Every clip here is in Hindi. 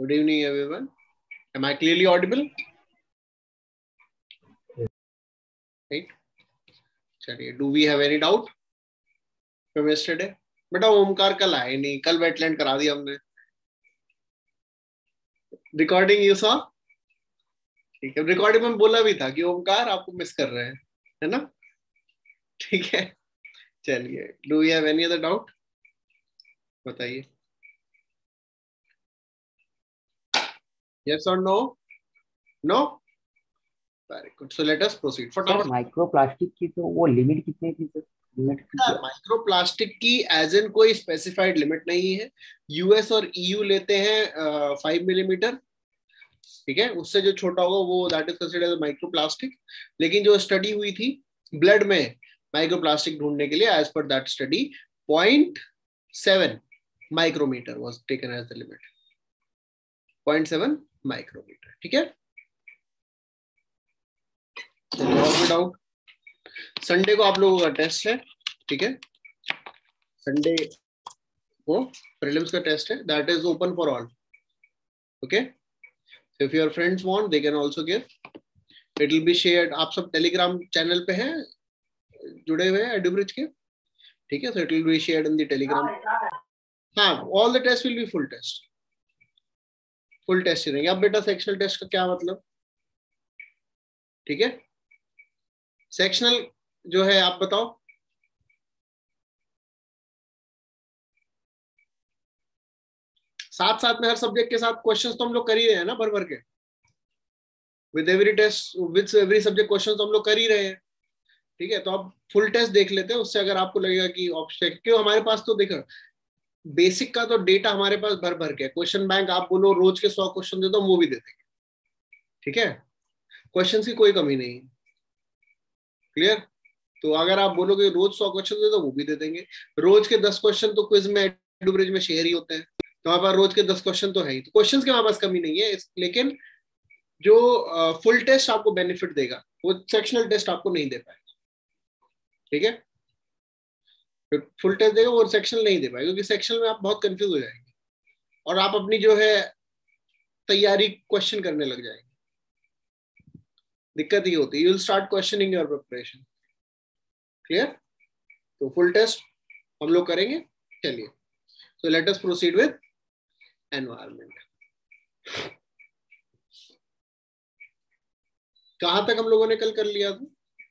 Good evening, everyone. Am I clearly audible? Right. चलिए, do we have any doubt from yesterday? बेटा ओमकार कल आए नहीं, कल वेटलैंड करा दिया हमने. Recording you saw? ठीक है, रिकॉर्डिंग में बोला भी था कि ओमकार आपको मिस कर रहे हैं, है ना? ठीक है, चलिए. Do you have any other doubt? बताइए. Yes or no? No? Very good. So let us proceed. Sir microplastic की तो वो लिमिट कितनी थी सर? माइक्रोप्लास्टिक की एज एन कोई स्पेसिफाइड लिमिट नहीं है. यूएस और ईयू लेते हैं 5 मिलीमीटर. ठीक है, उससे जो छोटा होगा वो that is considered as microplastic. लेकिन जो स्टडी हुई थी ब्लड में माइक्रोप्लास्टिक ढूंढने के लिए, as per that study 0.7 micrometre was taken as the limit. 0.7 micrometre. ठीक है, डाउट. संडे को आप लोगों का टेस्ट है. ठीक है, संडे को प्रीलिम्स का टेस्ट है. That is open for all. Okay, so if your friends want they can also give. It will be shared. आप सब टेलीग्राम चैनल पे हैं, जुड़े हुए हैं एडुब्रिज के. ठीक है, so it will be shared in the Telegram. हाँ, all the test will be full test. Full test ही रहेंगे. अब बेटा सेक्शनल टेस्ट का क्या मतलब? ठीक है, सेक्शनल जो है आप बताओ. साथ साथ में हर सब्जेक्ट के साथ क्वेश्चंस तो हम लोग कर ही रहे हैं ना, भर भर के. With every test, with every subject questions हम लोग कर ही रहे हैं. ठीक है, तो अब फुल टेस्ट देख लेते हैं. उससे अगर आपको लगेगा कि ऑब्स्टेकल, क्यों हमारे पास तो देखो बेसिक का तो डेटा हमारे पास भर भर के. क्वेश्चन बैंक आप बोलो रोज के 100 क्वेश्चन दे दो, वो भी दे देंगे. ठीक है, क्वेश्चन की कोई कमी नहीं. क्लियर? तो अगर आप बोलोगे रोज 100 क्वेश्चन दे दो, वो भी दे देंगे. रोज के 10 क्वेश्चन तो क्विज में एडुब्रिज में शेयर ही होते हैं. तो हमारे पास रोज के 10 क्वेश्चन तो है ही. तो क्वेश्चन की हमारे पास कमी नहीं है. लेकिन जो फुल टेस्ट आपको बेनिफिट देगा वो सेक्शनल टेस्ट आपको नहीं दे पाएगा. ठीक है, फुल टेस्ट देगा वो सेक्शनल नहीं दे पाएगा, क्योंकि सेक्शनल में आप बहुत कंफ्यूज हो जाएंगे और आप अपनी जो है तैयारी क्वेश्चन करने लग जाएंगे. दिक्कत ये होती है, you will start questioning your preparation. Clear? तो फुल टेस्ट हम लोग करेंगे. चलिए, so let us proceed with environment. कहां तक हम लोगों ने कल कर लिया था?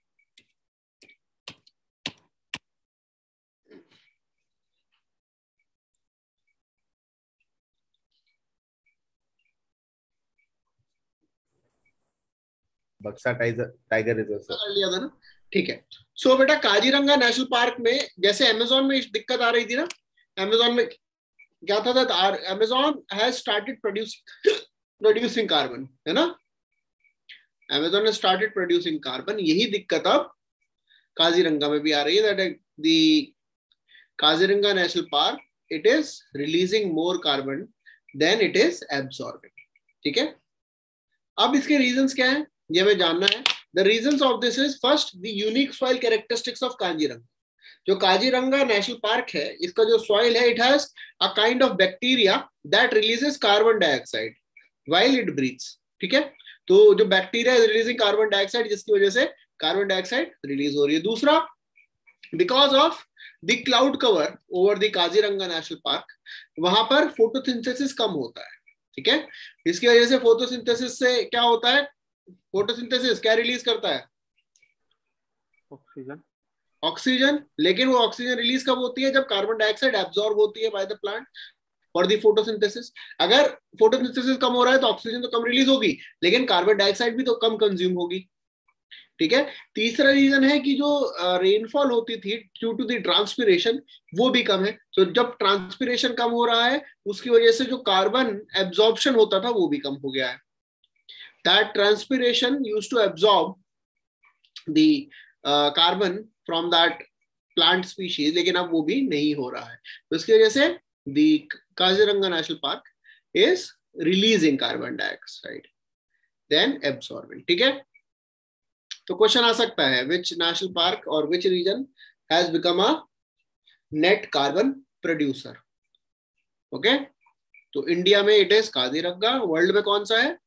बक्सा टाइगर रिजर्व कर लिया था ना. ठीक है, सो बेटा काजीरंगा नेशनल पार्क में जैसे अमेज़न में दिक्कत आ रही थी ना, अमेज़न में क्या था, Amazon has started producing carbon, है ना. अमेज़न ने स्टार्टेड प्रोड्यूसिंग कार्बन. यही दिक्कत अब काजीरंगा में भी आ रही है. That the Kaziranga national park, it is releasing more carbon than it is absorbing. ठीक है, अब इसके रीजंस क्या है ये हमें जानना है. The reasons of this is first the unique soil characteristics of Kaziranga. जो काजीरंगा नेशनल पार्क है, इसका जो सॉइल है, it has a kind of bacteria that releases carbon dioxide while it breathes. ठीक है, तो जो bacteria is releasing carbon dioxide, जिसकी वजह से कार्बन डाइऑक्साइड रिलीज हो रही है. दूसरा, because of the cloud cover over the Kaziranga national park, वहां पर फोटोसिंथेसिस कम होता है. ठीक है, इसकी वजह से फोटोसिंथेसिस से क्या होता है, फोटोसिंथेसिस क्या रिलीज करता है? ऑक्सीजन. ऑक्सीजन. लेकिन वो ऑक्सीजन रिलीज कब होती है? जब कार्बन डाइऑक्साइड एब्जॉर्ब होती है by the plant for the photosynthesis. अगर फोटोसिंथेसिस कम हो रहा है तो ऑक्सीजन तो कम रिलीज होगी, लेकिन कार्बन डाइऑक्साइड भी तो कम कंज्यूम होगी. ठीक है, तीसरा रीजन है कि जो रेनफॉल होती थी ड्यू टू द ट्रांसपिरेशन, वो भी कम है. तो जब ट्रांसपिरेशन कम हो रहा है, उसकी वजह से जो कार्बन एब्जॉर्प्शन होता था वो भी कम हो गया है. That transpiration used to absorb the carbon from that plant species, लेकिन अब वो भी नहीं हो रहा है. तो इसकी वजह से the Kaziranga national park is releasing carbon dioxide then absorbing. ठीक है, तो क्वेश्चन आ सकता है which national park or which region has become a net carbon producer. Okay, तो इंडिया में इट इज काजीरंगा, वर्ल्ड में कौन सा है?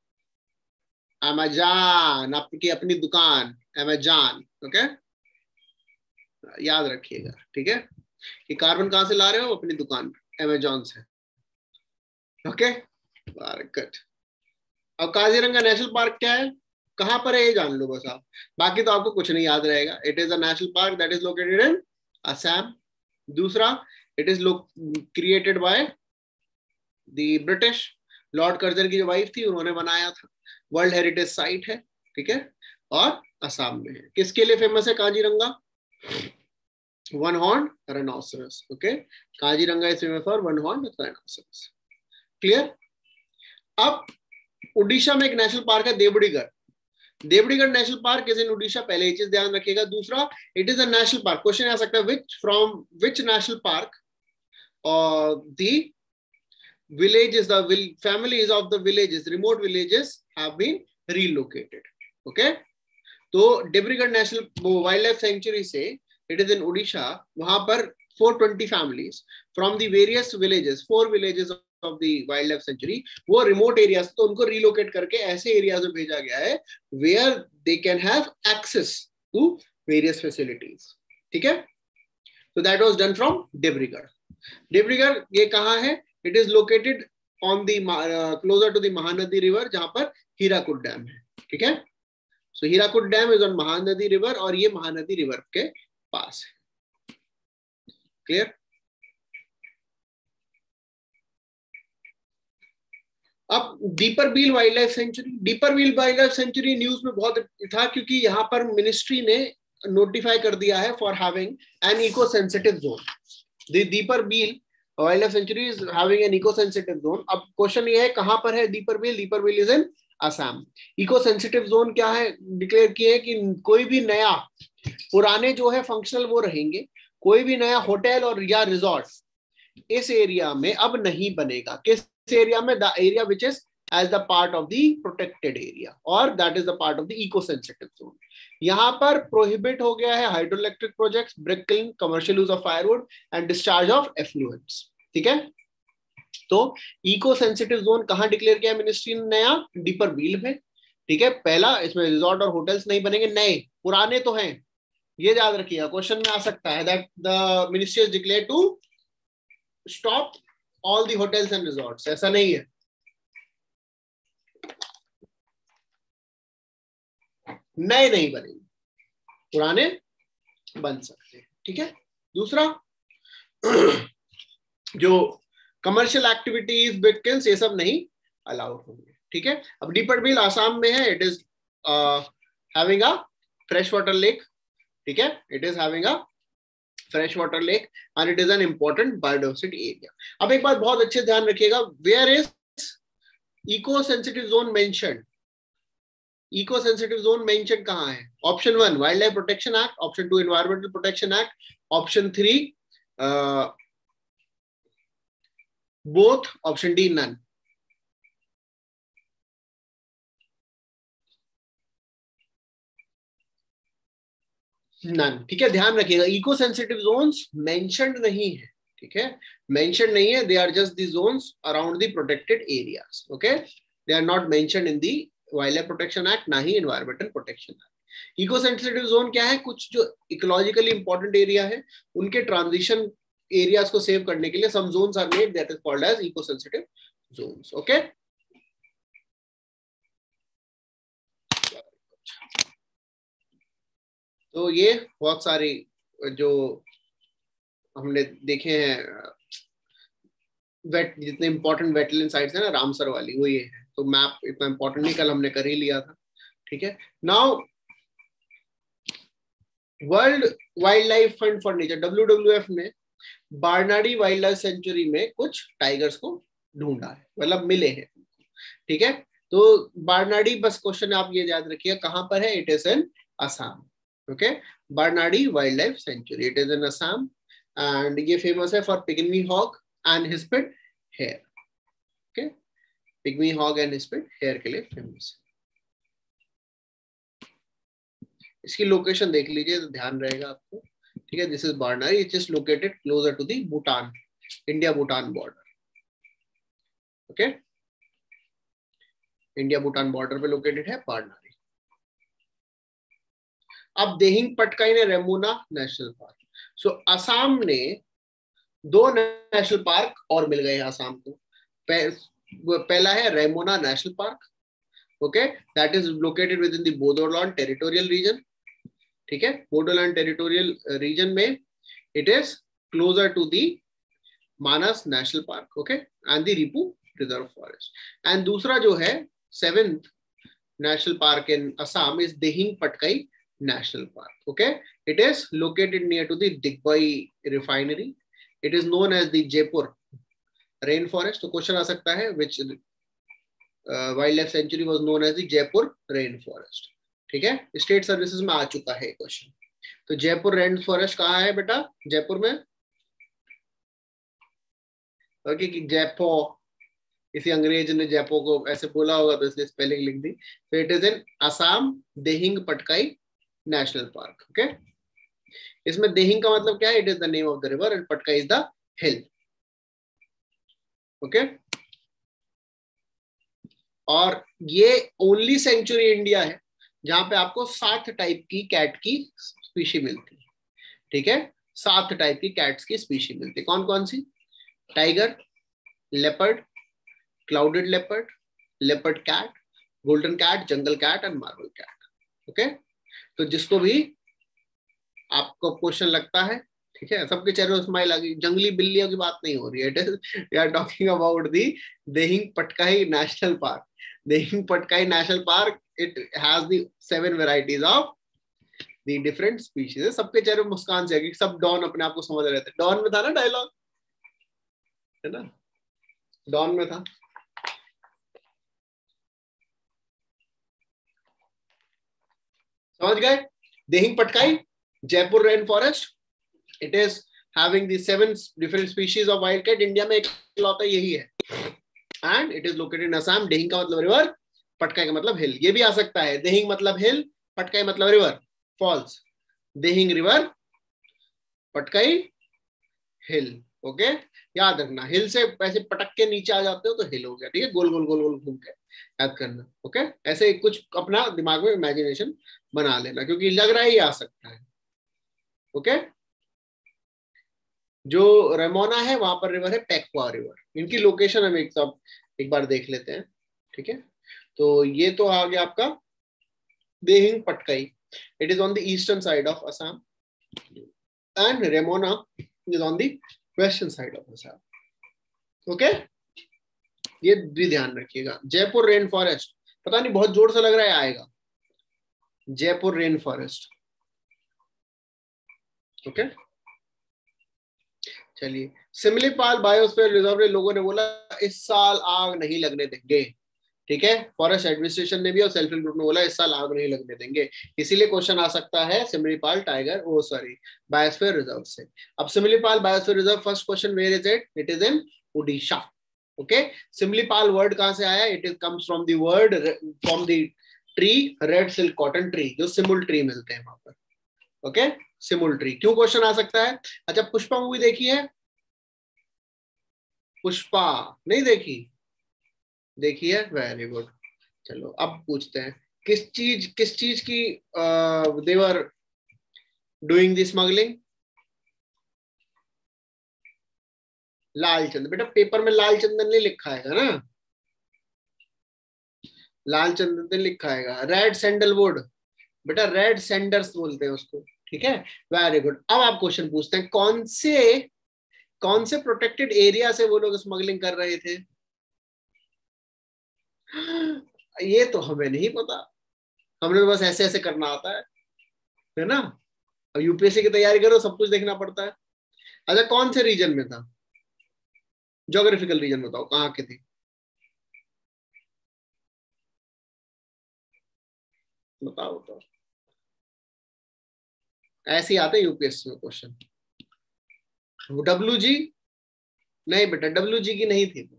अमेजॉन, आपकी अपनी दुकान अमेजॉन। ओके, याद रखिएगा, ठीक है, कि कार्बन कहां से ला रहे हो? अपनी दुकान अमेजॉन से। Okay, good. अब काजीरंगा नेशनल पार्क क्या है, कहां पर है, ये जान लो बस आप, बाकी तो आपको कुछ नहीं याद रहेगा। It is a national park that is located in Assam. दूसरा, it is created by the British, lord Curzon की जो वाइफ थी उन्होंने बनाया था। वर्ल्ड हेरिटेज साइट है, ठीक है, और असम में है। किसके लिए फेमस है Kaziranga? One horn rhinoceros. Okay, Kaziranga is famous for one horn rhinoceros. Clear? अब उड़ीसा में एक नेशनल पार्क है देवड़ीगढ़। देवड़ीगढ़ national park is in Orissa, पहले ये चीज ध्यान रखिएगा। दूसरा, it is a national park. Question आ सकता है which national park the villages, the families of the villages, remote villages have been relocated. Okay, तो Dibrugarh national wild life sanctuary से, इट इज इन उड़ीसा, वहां पर 420 families from the various villages, 4 villages of the wild life sanctuary, वो रिमोट एरियाज, तो उनको रिलोकेट करके ऐसे एरियाज में भेजा गया है where they can have access to various facilities. ठीक है, तो that was done from Dibrugarh. Dibrugarh ये कहाँ है? It is located on the closer to the Mahanadi river, जहां पर हीराकुद डैम है। ठीक है, so Hirakud dam is on Mahanadi river और ये महानदी रिवर के पास है। क्लियर? अब Deepor Beel wild life sanctuary. Deepor Beel wild life sanctuary news में बहुत था, क्योंकि यहाँ पर मिनिस्ट्री ने नोटिफाई कर दिया है for having an eco sensitive zone. The Deepor Beel wild life sanctuary is having an eco sensitive zone. अब क्वेश्चन ये है कहां पर है Deepor Beel? Deepor Beel is in Assam. Eco sensitive zone क्या है? डिक्लेयर किए है कि कोई भी नया, पुराने जो है फंक्शनल वो रहेंगे, कोई भी नया होटल और या रिजॉर्ट इस एरिया में अब नहीं बनेगा। किस एरिया में? The area which is as the part of the protected area or that is the part of the eco sensitive zone. यहाँ पर प्रोहिबिट हो गया है hydroelectric projects, brick killing, commercial use of firewood and discharge of effluents. ठीक है, तो इको सेंसिटिव जोन कहाँ डिक्लेयर किया मिनिस्ट्री ने? नया दीपर बील में। ठीक है, पहला, इसमें रिजॉर्ट और होटल्स नहीं बनेंगे, नए, पुराने तो हैं, ये याद रखिएगा, क्वेश्चन में आ सकता है that the ministry is declare to stop all the hotels and resorts. ऐसा नहीं है, नए नहीं बनेंगे, पुराने बन सकते हैं। ठीक है, दूसरा जो कमर्शियल एक्टिविटीज, बिटकिल्स, ये सब नहीं अलाउड होंगे। ठीक है, अब दीपर बील आसाम में है। It is having a fresh water lake. ठीक है, it is having a fresh water lake and it is an important biodiversity area. अब एक बात बहुत अच्छे ध्यान रखिएगा, where is eco sensitive zone mentioned? Eco sensitive zone mention कहां है? Option 1 wild life protection act, option 2 environmental protection act, option 3 both, option D none. None. ठीक है, ध्यान रखिएगा, इको सेंसिटिव जोन्स मेंशन्ड नहीं है। ठीक है, मेंशन नहीं है, they are just the zones around the protected areas. Okay, they are not mentioned in the wild life protection act, ना ही environmental protection act. Eco sensitive zone क्या है? कुछ जो इकोलॉजिकली इंपॉर्टेंट एरिया है उनके ट्रांजिशन एरियाज को सेव करने के लिए some zones are made, that is called as eco sensitive zones. Okay, तो ये बहुत सारी जो हमने देखे हैं वेट, जितने इंपॉर्टेंट वेटलैंड साइट्स है ना, रामसर वाली, वो ये है। तो मैप इतना इंपॉर्टेंट नहीं, कल हमने कर ही लिया था। ठीक है, now world wild life fund for nature, WWF ने बारनाडी वाइल्ड लाइफ सेंचुरी में कुछ टाइगर्स को ढूंढा है, मतलब मिले हैं। ठीक है, तो बारनाडी, बस क्वेश्चन आप ये याद रखिए कहां पर है? It is in Assam. Okay, Barnadi wild life sanctuary, it is in Assam and ये फेमस है for pygmy hog and hispid hare. Okay, pygmy hog and hispid hare के लिए फेमस है। इसकी लोकेशन देख लीजिए तो ध्यान रहेगा आपको। ठीक है, this is Barnadi, it is located closer to the Bhutan, India Bhutan border. Okay, India Bhutan border पे लोकेटेड है पारनारी। अब देहिंग पटकाई ने Raimona national park. So Assam ने 2 नेशनल पार्क और मिल गए असम को। पहला है Raimona national park, okay, that is located within the Bodoland territorial region. ठीक है, बोडोलैंड टेरिटोरियल रीजन में it is closer to the Manas national park, okay, and the Ripu reserve forest. एंड दूसरा जो है 7th national park in Assam is Dehing Patkai national park, okay, it is located near to the Digboi refinery. It is known as the Jeypore rain forest. तो क्वेश्चन आ सकता है which wild life sanctuary was known as the Jeypore rain forest. ठीक है, स्टेट सर्विसेज में आ चुका है क्वेश्चन। तो जयपुर रेन फॉरेस्ट कहाँ है बेटा? जयपुर में। ओके, कि जयपो, किसी अंग्रेज ने जयपो को ऐसे बोला होगा तो इसलिए स्पेलिंग लिख दी। तो it is in Assam Dehing Patkai national park, okay. इसमें देहिंग का मतलब क्या है? It is the name of the river and Patkai is the hill, okay. और ये ओनली सेंचुरी इंडिया है जहां पे आपको 7 टाइप की कैट की स्पीशी मिलती है। ठीक है, 7 टाइप की कैट्स की स्पीशी मिलती है। कौन कौन सी? Tiger, leopard, clouded leopard, leopard cat, golden cat, jungle cat and marble cat, okay. तो जिसको भी आपको क्वेश्चन लगता है, ठीक है, सबके चेहरे में स्माइल आ गई। जंगली बिल्लियों की बात नहीं हो रही है, it is we are talking about the Dehing Patkai national park. Dehing Patkai national park, it has the 7 varieties of the different species. सबके चेहरे में मुस्कान से, सब डॉन अपने आप को समझ रहे थे। डॉन में था ना डायलॉग, है ना, डॉन में था। समझ गए? Dehing Patkai Jeypore rain forest, it is having the 7 different species of wild cat. India में इकलौता यही है and it is located in Assam. Dehing का मतलब रिवर, पटकाई का मतलब हिल। ये भी आ सकता है, देहिंग मतलब हिल, पटकाई मतलब river. False, Dehing river, Patkai hill, okay. याद रखना, हिल से ऐसे पटक के नीचे आ जाते हो तो हिल हो गया, ठीक है, गोल गोल गोल गोल घूम के याद करना, ओके। ऐसे कुछ अपना दिमाग में इमेजिनेशन बना लेना, क्योंकि लग रहा है ये आ सकता है, ओके। जो रेमोना है वहां पर रिवर है पेक्वा रिवर। इनकी लोकेशन हम एक बार देख लेते हैं, ठीक है। तो ये तो आ गया आपका Dehing Patkai, it is on the eastern side of Assam and Raimona is on the western side of Assam, okay. ये भी ध्यान रखिएगा। जयपुर रेन फॉरेस्ट, पता नहीं बहुत जोर से लग रहा है आएगा, जयपुर रेन फॉरेस्ट, ओके। चलिए, सिमलीपाल बायोस्फीयर रिजर्व में लोगों ने बोला इस साल आग नहीं लगने देंगे, ठीक है। फॉरेस्ट एडमिनिस्ट्रेशन ने भी और सेल्फ हेल्प ग्रुप ने बोला इस साल आग नहीं लगने देंगे। इसीलिए क्वेश्चन आ सकता है सिमलीपाल टाइगर बायोस्फीयर रिजर्व से। अब Similipal biosphere reserve, first question, where is it? It is in Odisha, okay. Similipal word कहां से आया? It is comes from the word from the tree red silk cotton tree, जो सिमुल ट्री मिलते हैं वहां पर, ओके। सिमुल ट्री। क्यों क्वेश्चन आ सकता है? अच्छा, पुष्पा मूवी देखी है? पुष्पा नहीं देखी? देखी है, वेरी गुड। चलो अब पूछते हैं, किस चीज की देवर डूइंग द स्मगलिंग? लाल चंदन। बेटा पेपर में लाल चंदन नहीं लिखा है ना, लाल चंदन लिखा है। रेड सैंडलवुड, बेटा रेड सैंडर्स बोलते हैं उसको, ठीक है, वेरी गुड। अब आप क्वेश्चन पूछते हैं, कौन से प्रोटेक्टेड एरिया से वो लोग स्मगलिंग कर रहे थे? ये तो हमें नहीं पता, हमने तो बस ऐसे ऐसे करना आता है ना। अब यूपीएससी की तैयारी करो, सब कुछ देखना पड़ता है। अच्छा, कौन से रीजन में था? ज्योग्राफिकल रीजन बताओ, कहाँ के थे? बताओ तो, ऐसे ही आते हैं यूपीएससी में क्वेश्चन। डब्ल्यू जी नहीं बेटा, डब्ल्यू जी की नहीं थी,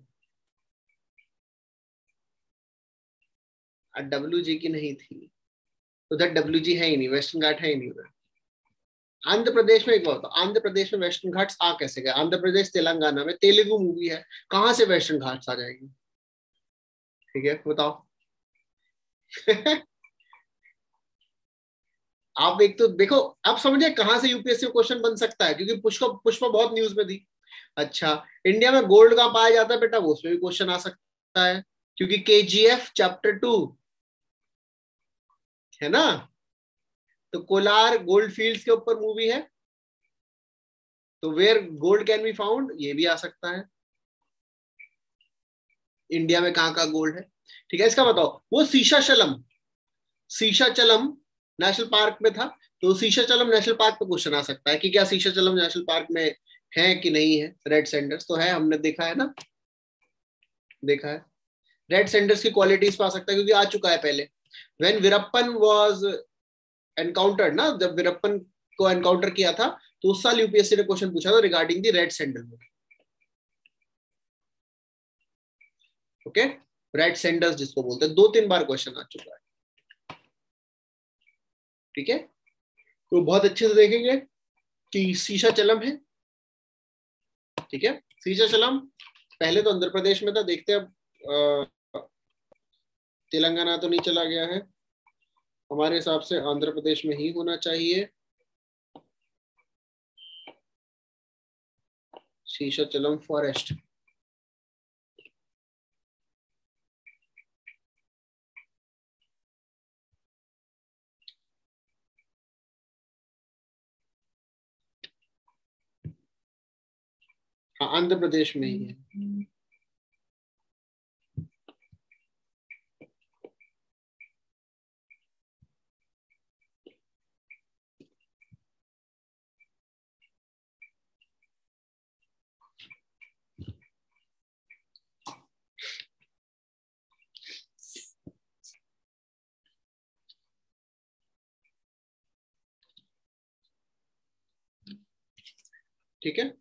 डब्ल्यू जी की नहीं थी, उधर डब्ल्यू जी है ही नहीं, वेस्टर्न घाट है ही नहीं उधर। आंध्र प्रदेश में एक बात, आंध्र प्रदेश में वेस्टर्न घाट्स आ कैसे गए? आंध्र प्रदेश तेलंगाना में तेलुगु मूवी है, कहां से वेस्टर्न घाट्स आ जाएगी? ठीक है, बताओ। आप एक तो देखो, आप समझे कहां से यूपीएससी क्वेश्चन बन सकता है, क्योंकि पुष्पा पुष्पा बहुत न्यूज में थी। अच्छा, इंडिया में गोल्ड कहाँ पाया जाता है बेटा, वो उसमें भी क्वेश्चन आ सकता है, क्योंकि केजीएफ चैप्टर 2 है ना, तो कोलार गोल्ड फील्ड्स के ऊपर मूवी है, तो where gold can be found, ये भी आ सकता है। इंडिया में कहाँ कहाँ गोल्ड है, ठीक है। इसका बताओ, वो शीशाचलम नेशनल पार्क में था, तो शीशाचलम नेशनल पार्क पे क्वेश्चन आ सकता है कि क्या शीशाचलम नेशनल पार्क में है कि नहीं है। रेड सैंडर्स तो है, हमने देखा है ना, देखा है। रेड सैंडर्स की क्वालिटीज पे आ सकता है, क्योंकि आ चुका है पहले। व्हेन वीरप्पन वाज एनकाउंटर्ड ना, जब वीरप्पन को एनकाउंटर किया था, तो उस साल यूपीएससी ने क्वेश्चन पूछा था regarding the red sandal. Okay, red sanders जिसको बोलते हैं, 2-3 बार क्वेश्चन आ चुका है, ठीक है। तो बहुत अच्छे से देखेंगे कि शीशाचलम है, ठीक है। शीशाचलम पहले तो आंध्र प्रदेश में था, देखते हैं अब तेलंगाना तो नहीं चला गया है, हमारे हिसाब से आंध्र प्रदेश में ही होना चाहिए। शीशाचलम फॉरेस्ट, हाँ आंध्र प्रदेश में ही है। ठीक है,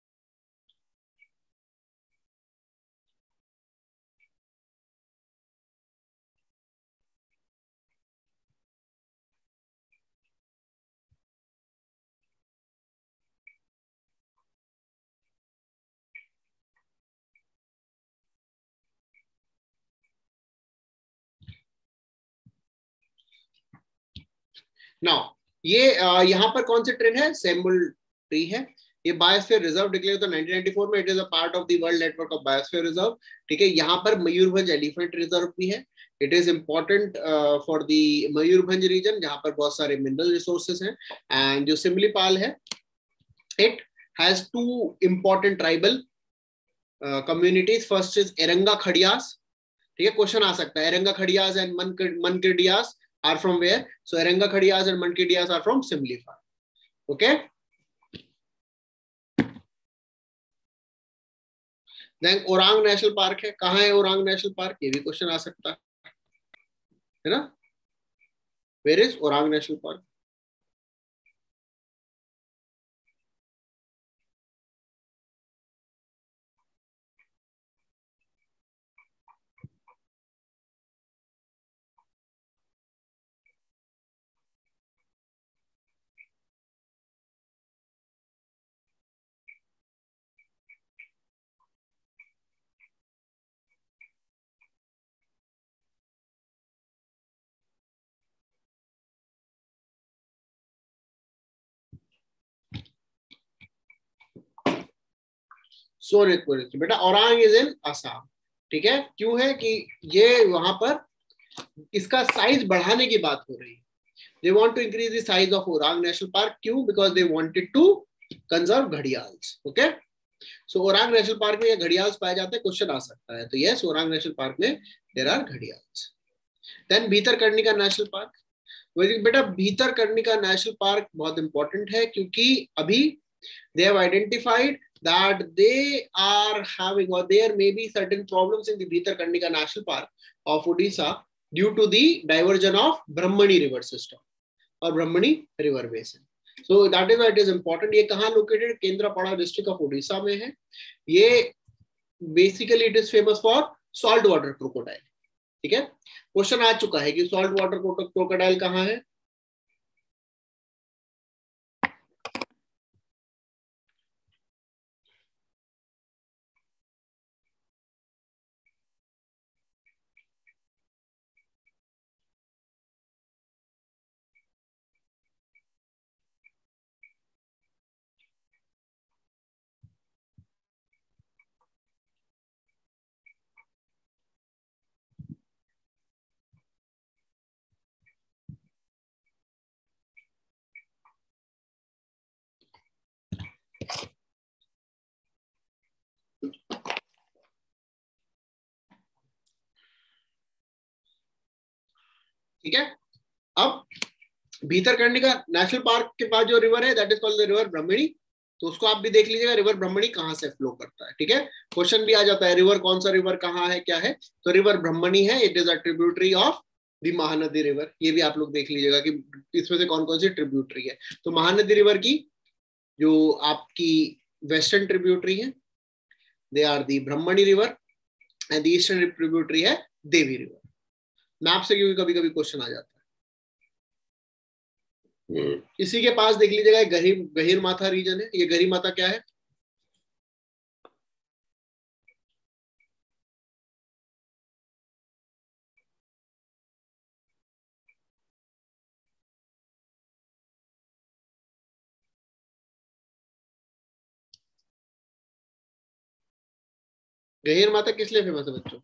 नाउ ये यहाँ पर कौन सी ट्रेन है, सेम्बुल ट्री है। ये बायोस्फीयर रिजर्व डिक्लेयर तो 1994 में, it is a part of the world network of biosphere reserve, ठीक है। यहाँ पर मयूरभंज एलिफेंट रिजर्व भी है, it is important for the Mayurbhanj region, जहाँ पर बहुत सारे मिनरल रिसोर्सेज हैं। एंड जो सिमलीपाल है, it has 2 important tribal communities, first is Erenga Kharias, ठीक है। क्वेश्चन आ सकता है, Erenga Kharias and Mankidias are from where, so Erenga Khadiyas and Mankidiyas are from Simlifal, okay. Then Orang National Park है, कहाँ है Orang National Park, ये भी क्वेश्चन आ सकता है ना, where is Orang National Park। Sonitpur बेटा, औरांग इज इन असम, ठीक है। क्यों है कि ये वहां पर इसका साइज बढ़ाने की बात हो रही है, they want to increase the size of Orang National Park, क्यों, because they wanted to conserve gharials, okay। So Orang national park में ये घड़ियाल्स पाए जाते हैं, क्वेश्चन आ सकता है, तो यस ओरांग नेशनल पार्क में there are gharials. Then Bhitarkanika national park, बेटा भीतरकनिका नेशनल पार्क बहुत इंपॉर्टेंट है, क्योंकि अभी they have identified that they are having or there may be certain problems in the Bhitarkanika National Park of Odisha due to the diversion of Brahmani river system or Brahmani river basin. So that is why it is important. ये कहाँ located, Kendrapara district of Orissa में है। ये basically it is famous for salt water crocodile, ठीक है। क्वेश्चन आ चुका है कि सॉल्ट वाटर क्रोकोडाइल कहाँ है, ठीक है, अब भीतरकनिका नेशनल पार्क के पास जो रिवर है that is called the river Brahmani, तो उसको आप भी देख लीजिएगा रिवर ब्रह्मणी कहाँ से फ्लो करता है। ठीक है, क्वेश्चन भी आ जाता है रिवर कौन सा रिवर कहाँ है क्या है, तो रिवर ब्रह्मणी है, it is a tributary of the Mahanadi river. ये भी आप लोग देख लीजिएगा कि इसमें से कौन कौन सी ट्रिब्यूटरी है। तो महानदी रिवर की जो आपकी वेस्टर्न ट्रिब्यूटरी है they are the Brahmani river and the eastern tributary है देवी रिवर। मैप से क्योंकि कभी कभी क्वेश्चन आ जाता है। इसी के पास देख लीजिएगा गहीर माथा रीजन है। ये गहीर माथा क्या है? गहीर माथा किस लिए फेमस है बच्चों?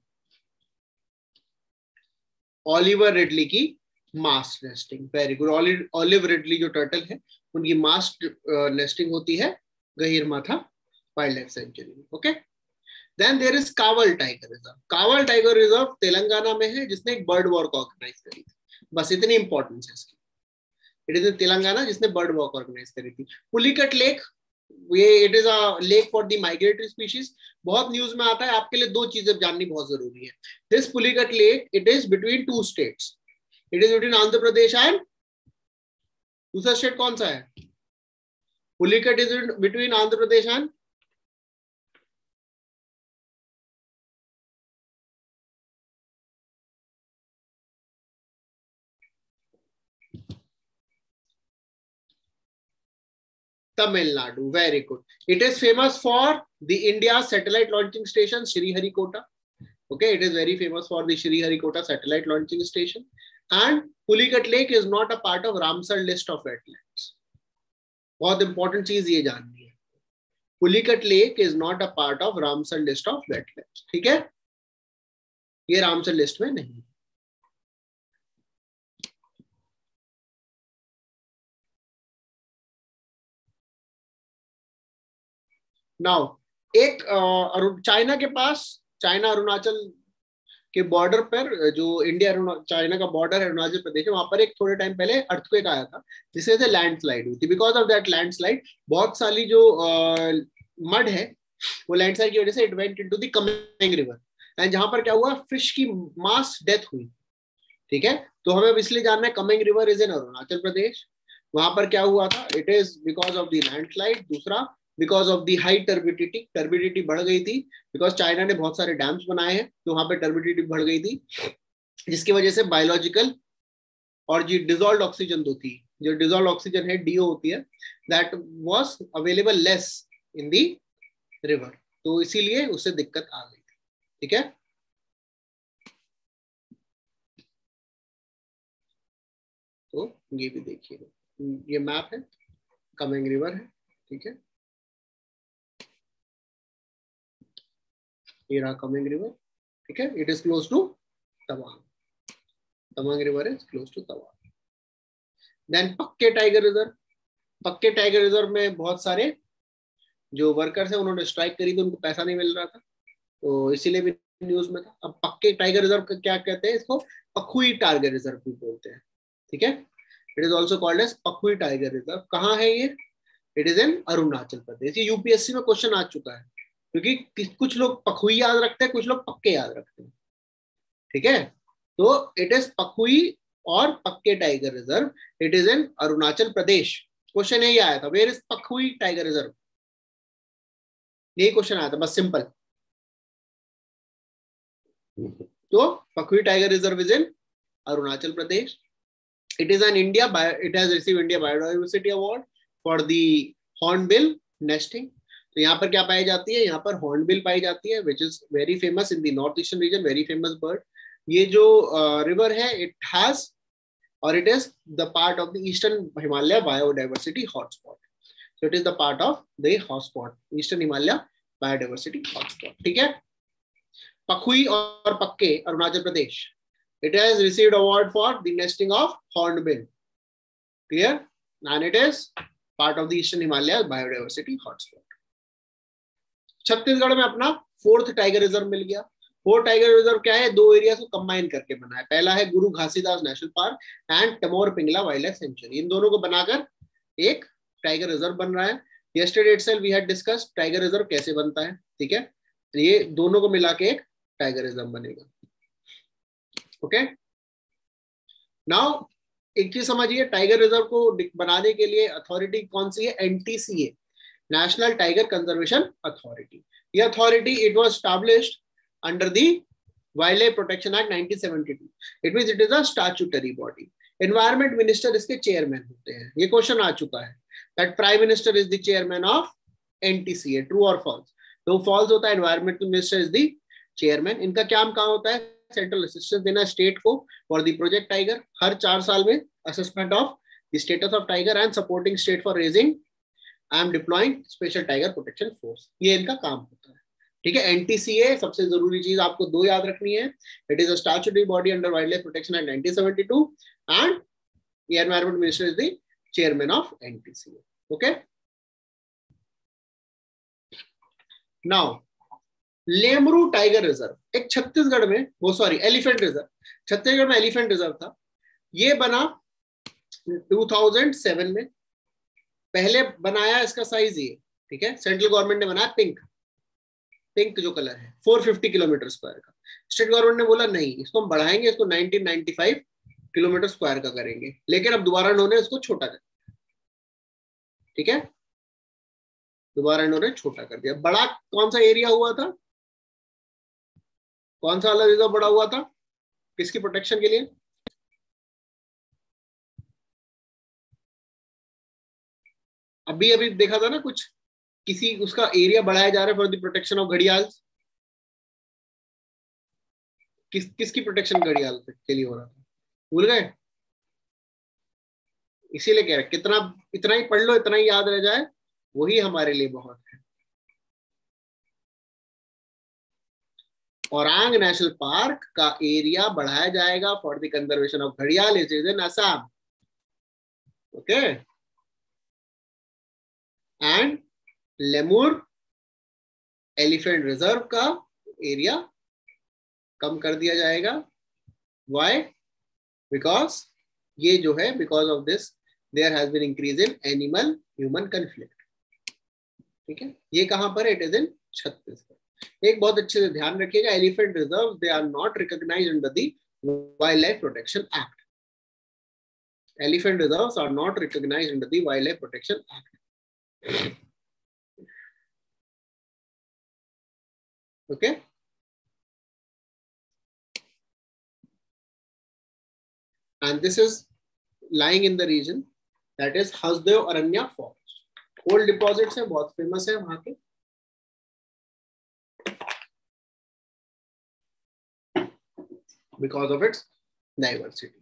ऑलिवर रिडली की mass nesting. Very good, olive ridley जो टर्टल है उनकी मास्ट नेस्टिंग होती है Gahirmatha wild life sanctuary में। Okay, then there is Kawal tiger reserve. Kawal tiger reserve Telangana में है, जिसने एक बर्ड वॉक ऑर्गेनाइज करी थी। बस इतनी इंपॉर्टेंस है इसकी। इट इज इन तेलंगाना जिसने बर्ड वॉक ऑर्गेनाइज करी थी। पुलिकट लेक, ये it is a lake for the migratory species. बहुत न्यूज में आता है, आपके लिए दो चीजें जाननी बहुत जरूरी है। This Pulicat lake it is between two states, it is between Andhra Pradesh and दूसरा स्टेट कौन सा है? Pulicat is between Andhra Pradesh and Tamil Nadu. Very good. It is famous for the India satellite launching station Sriharikota. Okay, it is very famous for the Sriharikota satellite launching station. And Pulicat Lake is not a part of Ramsar list of wetlands. बहुत important चीज ये जाननी है, Pulicat Lake is not a part of Ramsar list of wetlands. ठीक है, ये रामसर लिस्ट में नहीं है. नाउ एक चाइना के पास, चाइना अरुणाचल के बॉर्डर पर जो इंडिया चाइना का बॉर्डर है अरुणाचल प्रदेश है, वहां पर एक थोड़े टाइम पहले अर्थक्वेक आया था जिससे से लैंडस्लाइड हुई थी. बिकॉज ऑफ दैट लैंडस्लाइड बहुत सारी जो मड है वो लैंडस्लाइड की वजह से it went into the Kameng river and जहां पर क्या हुआ, फिश की मास डेथ हुई. ठीक है, तो हमें इसलिए जानना है Kameng river is in Arunachal Pradesh. वहां पर क्या हुआ था, it is because of the landslide. दूसरा because of the high turbidity बढ़ गई थी, बिकॉज चाइना ने बहुत सारे डैम्स बनाए हैं तो वहां पे टर्बिडिटी बढ़ गई थी, जिसकी वजह से बायोलॉजिकल और जो डिजोल्व ऑक्सीजन होती है, जो डिजोल्व ऑक्सीजन है डीओ होती है, that was available less in the river, तो इसीलिए उससे दिक्कत आ गई थी. ठीक है, तो ये भी देखिए, ये मैप है, कमेंग रिवर है. ठीक है, ये रहा कमेंग रिवर. ठीक है, it is close to Tawang. Tawang river is close to Tawang. Then Pakke tiger reserve. Pakke tiger reserve में बहुत सारे जो वर्कर्स हैं उन्होंने स्ट्राइक करी थी, उनको पैसा नहीं मिल रहा था, तो इसीलिए भी न्यूज में था. अब पक्के टाइगर रिजर्व का क्या कहते हैं, इसको पखुई टाइगर रिजर्व भी बोलते हैं. ठीक है, it is also called as Pakhui tiger reserve. कहाँ है ये? It is in Arunachal Pradesh. ये यूपीएससी में क्वेश्चन आ चुका है, क्योंकि कुछ लोग पखुई याद रखते हैं, कुछ लोग पक्के याद रखते हैं. ठीक है, तो इट इज पखुई और Pakke tiger reserve, it is in Arunachal Pradesh. Question यही आया था, where is Pakhui tiger reserve, यही क्वेश्चन आया था, बस सिंपल. तो Pakhui tiger reserve is in Arunachal Pradesh. It is an India, it has receive India biodiversity award for the hornbill nesting. तो यहाँ पर क्या पाई जाती है, यहाँ पर हॉर्नबिल पाई जाती है, which is very famous in the north eastern region, very famous bird. ये जो रिवर है इट हैज और it is the part of the eastern Himalaya biodiversity hotspot. So it is the part of the hotspot, eastern Himalaya biodiversity hotspot. ठीक है, पखुई और पक्के Arunachal Pradesh. It has received award for the nesting of hornbill. Clear? And it is part of the Eastern Himalayas biodiversity hotspot. Chhattisgarh में अपना 4th टाइगर रिजर्व मिल गया. फोर टाइगर रिजर्व क्या है, दो एरिया को कंबाइन करके बना है। पहला है Guru Ghasidas national park and Tamor Pingla wild life sanctuary, इन दोनों को बनाकर एक टाइगर रिजर्व बन रहा है। Yesterday itself we had discussed tiger reserve कैसे बनता है, ठीक है, तो ये दोनों को मिला के एक टाइगर रिजर्व बनेगा। ओके, नाउ एक चीज समझिए, टाइगर रिजर्व को बनाने के लिए अथॉरिटी कौन सी है, NTCA, national tiger conservation authority. ये authority it was established under the wild life protection act 1972। It means it is a statutory body. Environment minister इसके चेयरमैन होते हैं। ये क्वेश्चन आ चुका है that prime minister is the chairman of NTCA, true और फॉल्स? तो फॉल्स होता है, environment minister is the chairman. इनका क्या काम होता है, सेंट्रल असिस्टेंस देना स्टेट को फॉर द प्रोजेक्ट टाइगर, हर 4 साल में assessment of the status of tiger and supporting state for raising and deploying special tiger protection force, ये इनका काम होता है। ठीक है, एनटीसीए सबसे जरूरी चीज आपको 2 याद रखनी है, it is a statutory body under wild life protection act 1972 and the environment minister is the chairman of NTCA. Okay, now Lemru tiger reserve एक छत्तीसगढ़ में, वो सॉरी एलिफेंट रिजर्व, छत्तीसगढ़ में एलिफेंट रिजर्व था। ये बना 2007 में। पहले बनाया इसका साइज ये, ठीक है, सेंट्रल गवर्नमेंट ने बनाया पिंक जो कलर है 450 किलोमीटर स्क्वायर का। स्टेट गवर्नमेंट ने बोला नहीं, इसको हम बढ़ाएंगे, इसको 1995 किलोमीटर स्क्वायर का करेंगे, लेकिन अब दोबारा उन्होंने इसको छोटा कर दिया। ठीक है, दोबारा इन्होंने छोटा कर दिया। बड़ा कौन सा एरिया हुआ था, कौन सा वाला रिजर्व बड़ा हुआ था, किसकी प्रोटेक्शन के लिए? अभी अभी देखा था ना कुछ, किसी उसका एरिया बढ़ाया जा रहा है फॉर द प्रोटेक्शन ऑफ घड़ियाल। किसकी प्रोटेक्शन घड़ियाल के लिए हो रहा था, भूल गए? इसीलिए कह रहे कितना, इतना ही पढ़ लो, इतना ही याद रह जाए, वही हमारे लिए बहुत है। औरांग नेशनल पार्क का एरिया बढ़ाया जाएगा फॉर द कंजर्वेशन ऑफ घड़ियाल, it is in Assam. Okay, and Lemru elephant reserve का एरिया कम कर दिया जाएगा। व्हाई? बिकॉज ये जो है, because of this there has been increase in animal human conflict. ठीक है, ये कहां पर है? It is in Chhattisgarh. एक बहुत अच्छे से ध्यान रखिएगा, elephant reserve they are not recognised under the wild life protection act. Elephant reserves are not recognised under the wild life protection act. Okay, and this is lying in the region that is Hasdev Aranya Forest. Old deposits है, बहुत फेमस है वहां के, because of its diversity.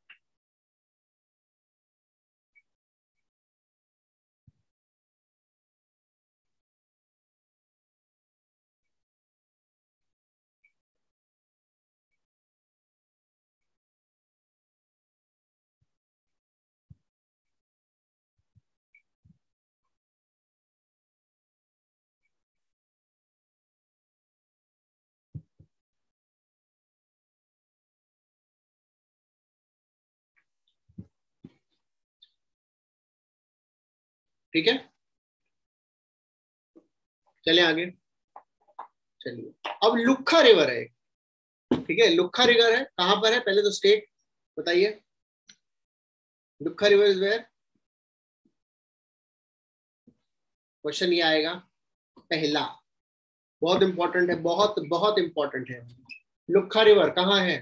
ठीक है, चलिए आगे चलिए। अब लुक्खा रिवर है, ठीक है, लुक्खा रिवर है, कहां पर है? पहले तो स्टेट बताइए। Lukha river is where? Question ये आएगा पहला, बहुत इंपॉर्टेंट है, बहुत बहुत इंपॉर्टेंट है। लुक्खा रिवर कहाँ है?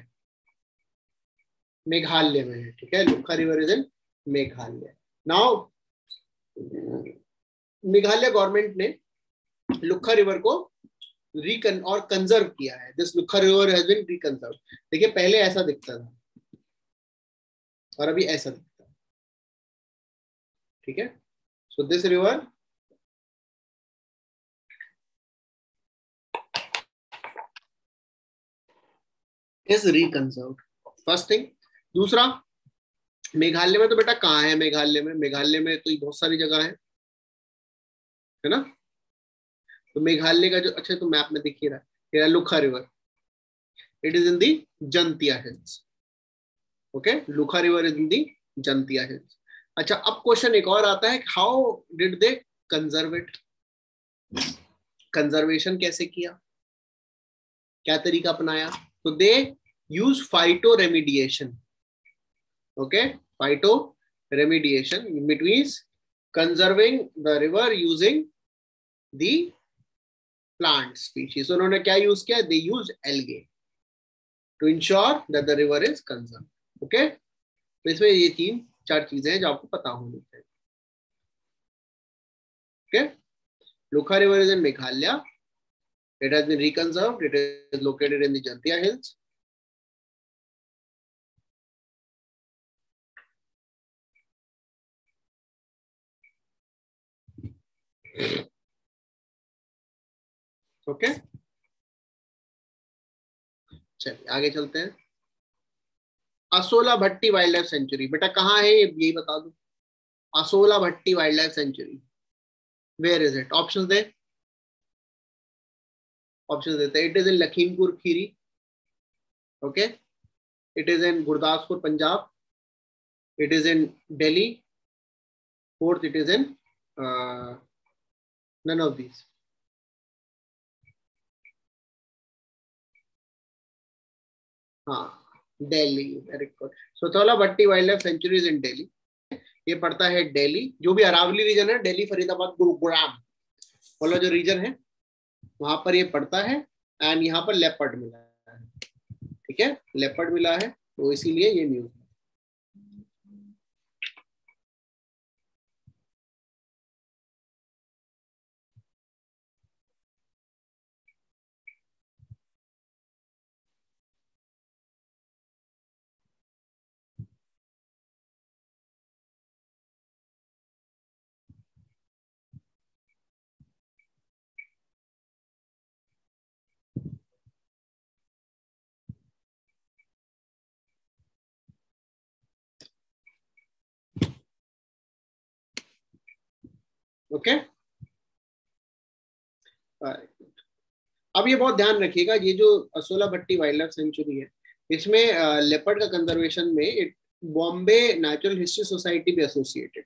मेघालय में है। ठीक है, Lukha river is in Meghalaya. Now Meghalaya government ने लुक्खा रिवर को रिकन और कंजर्व किया है। This Lukha river has been reconserve. देखिए, पहले ऐसा दिखता था और अभी ऐसा दिखता है। ठीक है, so this river is reconserved, first thing. दूसरा, मेघालय में तो बेटा कहाँ है? मेघालय में तो बहुत सारी जगह है ना। तो मेघालय का जो, अच्छा तो मैप में दिख ही रहा है Lukha river, It is in the Jantia Hills. Okay, Lukha River is in the Jantia Hills. अच्छा, अब क्वेश्चन एक और आता है, how did they conserve it? Conservation कैसे किया, क्या तरीका अपनाया? तो they use phytoremediation. Okay, phytoremediation means conserving the river using the plant species. उन्होंने क्या यूज किया? They use algae to ensure that the river is conserve. Okay, तो इसमें ये 3-4 चीजें हैं जो आपको पता होनी चाहिए. Okay, Lukha River is in Meghalaya. It has been reconserved. It is located in the Jantia Hills. Okay. चलिए आगे चलते हैं. Asola Bhatti wild life sanctuary बेटा कहाँ है, यही बता दो. Asola Bhatti wild life sanctuary, where is it? Options दे, ऑप्शंस देते हैं. It is in Lakhimpur Kheri. Okay, it is in Gurdaspur Punjab. It is in Delhi. Fourth, it is in none of these. हाँ, Delhi. Very good. Asola Bhatti wild life sanctuary is in Delhi. ये पड़ता है दिल्ली, जो भी अरावली रीजन है, दिल्ली, फरीदाबाद, गुरुग्राम वाला जो रीजन है वहां पर ये पड़ता है. एंड यहाँ पर लेपर्ड मिला है. ठीक है, लेपर्ड मिला है, तो इसीलिए ये न्यूज. ओके, अब ये बहुत ध्यान रखिएगा, ये जो Asola Bhatti wild life sanctuary है, इसमें लेपर्ड का कंजर्वेशन में बॉम्बे नेचुरल हिस्ट्री सोसाइटी भी associated.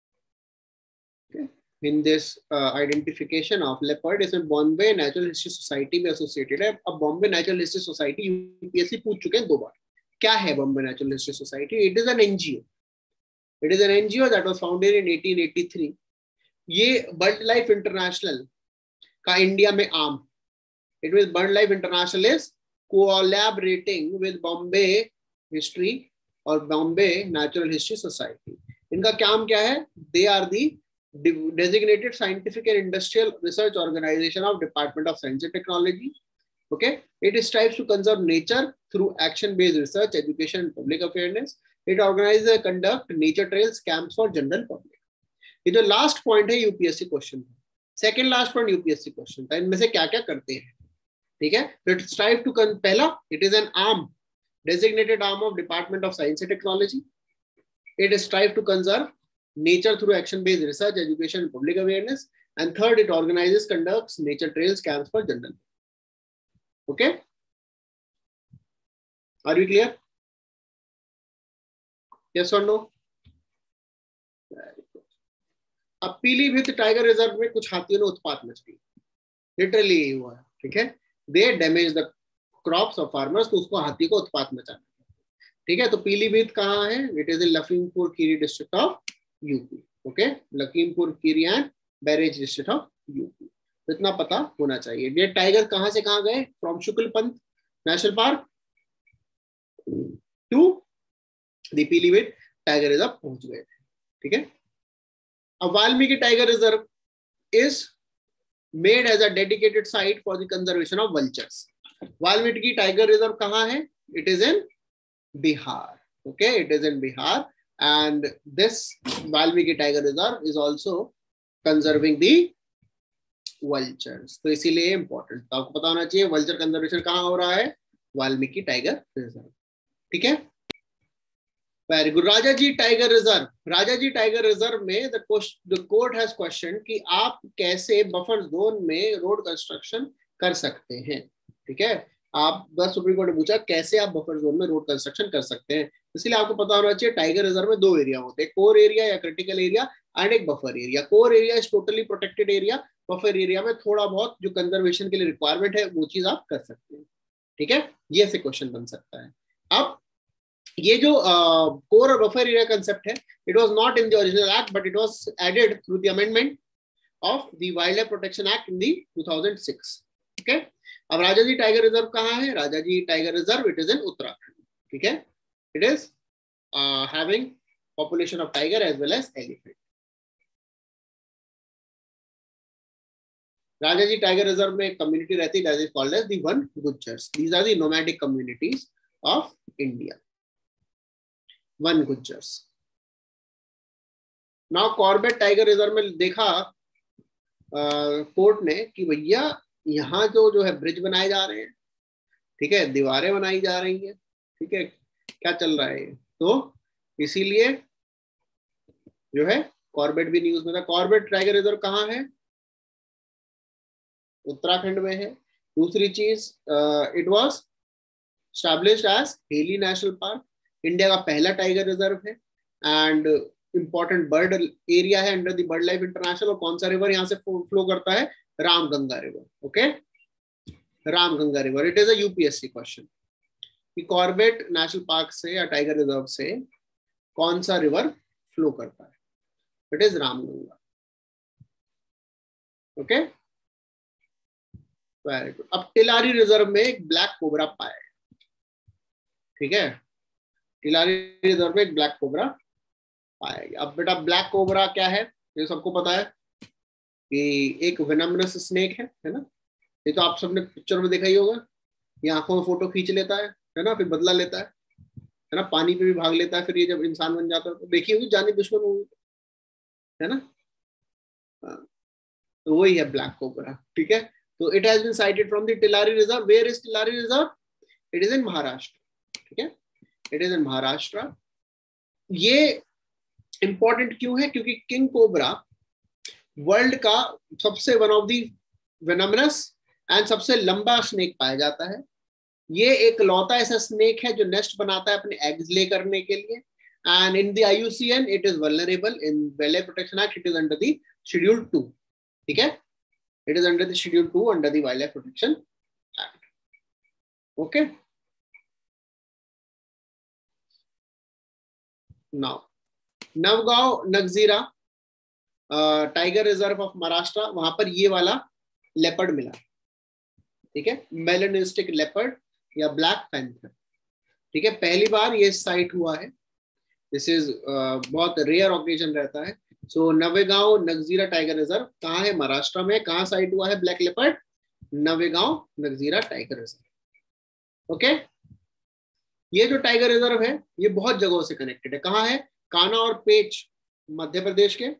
In this identification of leopard, इसमें बॉम्बे नेचुरल हिस्ट्री सोसाइटी भी एसोसिएटेड है. अब Bombay natural history society UPSC पूछ चुके हैं 2 बार. क्या है Bombay natural history society? It is an NGO. It is an NGO that was founded in 1883. ये बर्ड लाइफ इंटरनेशनल का इंडिया में arm. It means bird life international is collaborating with Bombay history और बॉम्बे नेचुरल हिस्ट्री सोसाइटी. इनका काम क्या है? They are the designated scientific and industrial research organization of Department of Science and Technology. Okay, it strives to conserve nature through action-based research, education, and public awareness. It organizes and conduct nature trails, camps for general public. ये जो लास्ट पॉइंट है UPSC question, second last point UPSC question था. इनमें से क्या क्या करते हैं? ठीक है, तो इट स्ट्राइव टू, पहला, it is an arm, designated arm of department of science and technology. It strive to conserve nature through action-based research, education, and public awareness. And third, it organizes, conducts nature trails, camps for general. Okay? Are we clear? Yes or no? अब पीलीभीत टाइगर रिजर्व में कुछ हाथियों ने उत्पात मच गई. लिटरली यही हुआ है. ठीक है, they damage the crops of farmers, तो उसको हाथी को उत्पात मचाना. ठीक है, तो पीलीभीत कहाँ है? It is in Lakhimpur Kheri district of UP. Okay, Lakhimpur Kheri and Bahraich district of UP. तो इतना पता होना चाहिए. ये टाइगर कहां से कहां गए? From Shuklaphanta national park to the Pilibhit tiger reserve पहुंच गए थे. ठीक है, अब Valmiki tiger reserve is made as a dedicated site for the conservation of vultures. Valmiki tiger reserve कहां है? It is in Bihar. Okay, it is in Bihar. And this Valmiki Tiger Reserve is also conserving the vultures. तो इसीलिए important, तो आपको पता होना चाहिए vulture conservation कहाँ हो रहा है? Valmiki tiger reserve. ठीक है, very good. Rajaji tiger reserve. Rajaji tiger reserve में द कोर्ट हैज क्वेश्चन कि आप कैसे बफर जोन में रोड कंस्ट्रक्शन कर सकते हैं. ठीक है, आप बस सुप्रीम कोर्ट ने पूछा कैसे आप बफर जोन में रोड कंस्ट्रक्शन कर सकते हैं, इसलिए आपको पता होना चाहिए टाइगर रिजर्व में 2 एरिया होते हैं, कोर एरिया या क्रिटिकल एरिया एंड एक buffer area. Core area is totally protected area, buffer area में थोड़ा बहुत जो कंजर्वेशन के लिए रिक्वायरमेंट है वो चीज आप कर सकते हैं। ठीक है, ये ऐसे क्वेश्चन बन सकता है। अब ये जो कोर और बफर एरिया कंसेप्ट है, it was not in the original act but it was added through the amendment of the wild life protection act in the 2006। ठीक है, अब राजाजी टाइगर रिजर्व कहाँ है? Rajaji tiger reserve it is in Uttarakhand. ठीक है, it is having population of tiger as well as elephant. Rajaji tiger reserve में एक कम्युनिटी रहती है that is called as the Van Gujjars. These are the nomadic communities of India, Van Gujjars. Now Corbett tiger reserve में देखा कोर्ट ने कि भैया यहाँ जो है ब्रिज बनाए जा रहे हैं, ठीक है, दीवारें बनाई जा रही हैं, ठीक है, क्या चल रहा है? तो इसीलिए जो है कॉर्बेट भी न्यूज में था। कॉर्बेट टाइगर रिजर्व कहाँ है? उत्तराखंड में है। दूसरी चीज, it was established as Hailey national park, India का पहला टाइगर रिजर्व है एंड इंपॉर्टेंट बर्ड एरिया है under the bird life international. और कौन सा रिवर यहाँ से फ्लो करता है? Ramganga river. Okay, Ramganga river. It is a UPSC question कि कॉर्बेट नेशनल पार्क से या टाइगर रिजर्व से कौन सा रिवर फ्लो करता है? It is Ramganga. Okay, very good. अब टिलारी रिजर्व में एक ब्लैक कोबरा पाया है। ठीक है, टिलारी रिजर्व में एक ब्लैक कोबरा पाया गया। अब बेटा ब्लैक कोबरा क्या है? ये सबको पता है कि एक वेनमनस स्नेक है ना? ये तो आप सबने पिक्चर में देखा ही होगा। ये आंखों में फोटो खींच लेता है ना, फिर बदला लेता है ना, पानी पे भी भाग लेता है, फिर ये जब इंसान बन जाता है तो देखिए होगी जानी दुश्मन मूवी, है ना? तो वही है ब्लैक कोबरा। ठीक है, तो it has been sighted from the Tillari reserve. Where is Tillari reserve? It is in Maharashtra. ठीक है, इट इज इन महाराष्ट्र। ये इंपॉर्टेंट क्यों है? क्योंकि किंग कोबरा वर्ल्ड का सबसे one of the venomous and सबसे लंबा स्नेक पाया जाता है। ये एक लौता ऐसा स्नेक है जो नेस्ट बनाता है अपने एग्स ले करने के लिए। And in the IUCN it is vulnerable. In wild life protection act it is under the schedule 2। ठीक है, it is under the schedule 2 under the wild life protection act. Okay, now Navegaon Nagzira tiger reserve of Maharashtra, वहां पर ये वाला लेपर्ड मिला। ठीक है, मेलानिस्टिक लेपर्ड या ब्लैक पैंथर। ठीक है, पहली बार ये साइट हुआ है। दिस इज बहुत रेयर ओकेजन रहता है। So Navegaon Nagzira tiger reserve कहाँ है? महाराष्ट्र में। कहाँ साइट हुआ है black leopard? Navegaon Nagzira tiger reserve. Okay, ये जो टाइगर रिजर्व है ये बहुत जगहों से कनेक्टेड है। कहाँ है? कान्हा और पेंच मध्य प्रदेश के,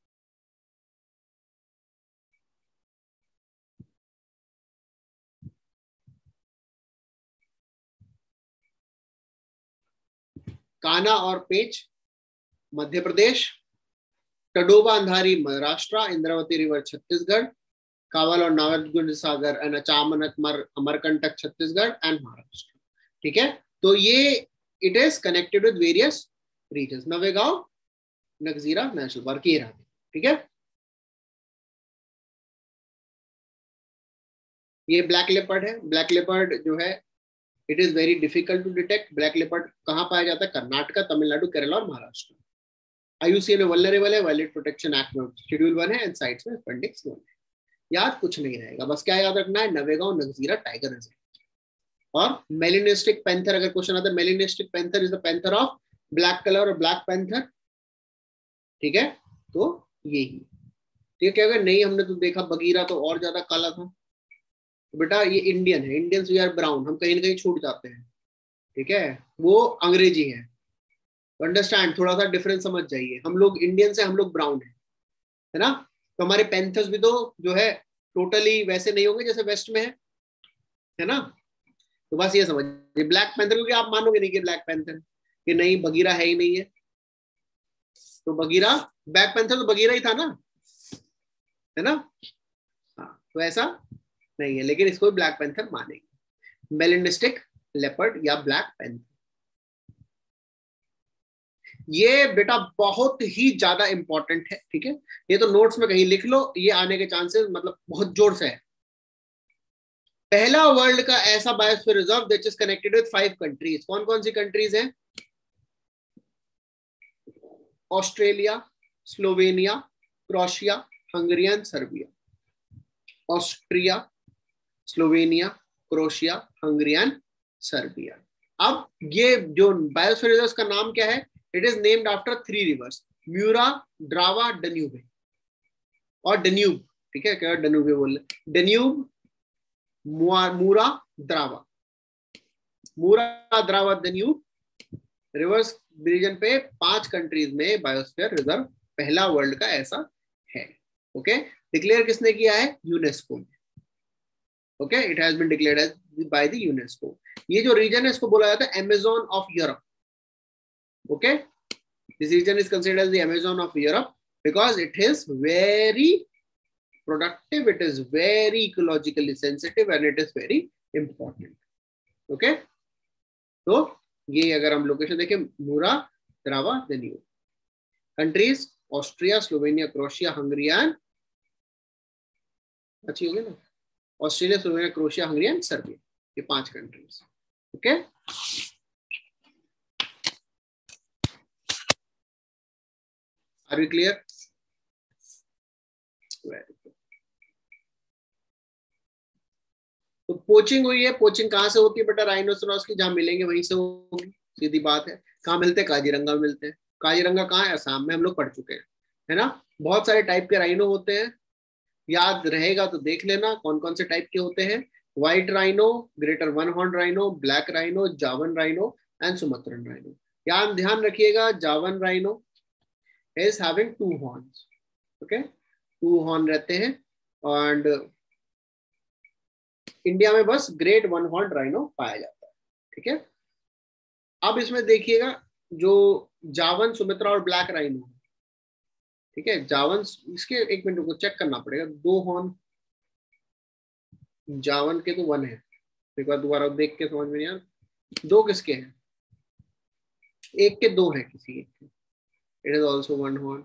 कान्हा और पेंच मध्य प्रदेश, टडोबा अंधारी महाराष्ट्र, इंद्रावती रिवर छत्तीसगढ़, कावल और नागार्जुन सागर एंड अचामन अमरकंटक छत्तीसगढ़ एंड महाराष्ट्र। ठीक है, तो ये it is connected with various regions. Navegaon Nagzira national park ये रहा। ठीक है, ये ब्लैक लेपर्ड है। ब्लैक लेपर्ड जो है it is very difficult to detect. Black leopard कहाँ पाया जाता है? कर्नाटका, तमिलनाडु, केरला और महाराष्ट्र। IUCN में वल्नरेबल है, वाइल्ड लाइफ प्रोटेक्शन एक्ट में शेड्यूल 1 है एंड साइट्स में अपेंडिक्स 1 है। याद कुछ नहीं रहेगा, बस क्या याद रखना है? Navegaon Nagzira tiger reserve. और मेलिनिस्टिक पैंथर अगर क्वेश्चन आता है, melanistic panther is the panther of black colour और ब्लैक पैंथर। ठीक है, तो यही। ठीक है, अगर नहीं हमने तो देखा बगीरा तो और ज्यादा काला था। तो बेटा ये इंडियन है, इंडियंस वी आर ब्राउन, हम कहीं ना कहीं छूट जाते हैं। ठीक है, वो अंग्रेजी है। अंडरस्टैंड, थोड़ा सा डिफरेंस समझ जाइए। हम लोग इंडियन से, हम लोग ब्राउन है ना? तो हमारे पैंथर्स भी तो जो है टोटली वैसे नहीं होंगे जैसे वेस्ट में है ना? तो बस ये समझिए ब्लैक पैंथर, क्योंकि आप मानोगे नहीं कि ब्लैक पैंथर कि नहीं बगीरा है ही नहीं है। तो बगीरा ब्लैक पैंथर तो बगीरा ही था ना, है ना? हाँ, तो ऐसा नहीं है, लेकिन इसको ब्लैक पैंथर मानेंगे। मेलिनिस्टिक लेपर्ड या ब्लैक पैंथर। ये बेटा बहुत ही ज्यादा इंपॉर्टेंट है, ठीक है, ये तो नोट्स में कहीं लिख लो, ये आने के चांसेस मतलब बहुत जोर से है। पहला वर्ल्ड का ऐसा biosphere reserve that is connected with 5 countries. कौन कौन सी कंट्रीज हैं? Australia, Slovenia, Croatia, Hungary and Serbia. Austria, Slovenia, Croatia, Hungary and Serbia. अब ये जो बायोस्फीयर रिजर्व का नाम क्या है? It is named after 3 rivers, Mura, Drava, Danube और डन्यूब, ठीक है, क्या डन्यूब बोल रहे, Danube, Mura, Drava, Mura, Drava, Danube rivers region पे 5 कंट्रीज में बायोस्फीयर रिजर्व पहला वर्ल्ड का ऐसा है। ओके, डिक्लेयर किसने किया है? यूनेस्को ने। Okay, it has been declared as by the UNESCO. ये जो रीजन है इसको बोला जाता है Amazon of Europe. Okay, this region is considered as the Amazon of Europe because it is very productive, it is very ecologically sensitive and it is very important. Okay, तो ये अगर हम लोकेशन देखें, Mura, Drava, Danube. Countries Austria, Slovenia, Croatia, Hungary and, अच्छी होगी ना, Australia, Slovenia, Croatia, Hungary and Serbia, ये 5 countries. Okay, are we clear? Very good. तो पोचिंग हुई है, पोचिंग कहाँ से होती है बेटा? राइनोसेरॉस की जहाँ मिलेंगे वहीं से होगी, सीधी बात है। कहाँ मिलते हैं? काजीरंगा में मिलते हैं। काजीरंगा कहाँ है? असम में, हम लोग पढ़ चुके हैं, है ना। बहुत सारे टाइप के राइनो होते हैं, याद रहेगा तो देख लेना कौन कौन से टाइप के होते हैं। White rhino, greater one horn rhino, black rhino, Javan rhino and Sumatran rhino. यहाँ ध्यान रखिएगा, Javan rhino is having 2 horns. Okay, 2 horn रहते हैं एंड इंडिया में बस ग्रेट वन हॉर्न राइनो पाया जाता है, ठीक है। अब इसमें देखिएगा जो जावन, सुमित्रा और ब्लैक राइनो, ठीक है, जावन इसके एक मिनट को चेक करना पड़ेगा, 2 हॉर्न जावन के तो 1 है, एक बार दोबारा देख के समझ में नहीं आया, 2 किसके हैं? एक के 2 है किसी एक के, इट इज ऑल्सो 1 हॉर्न।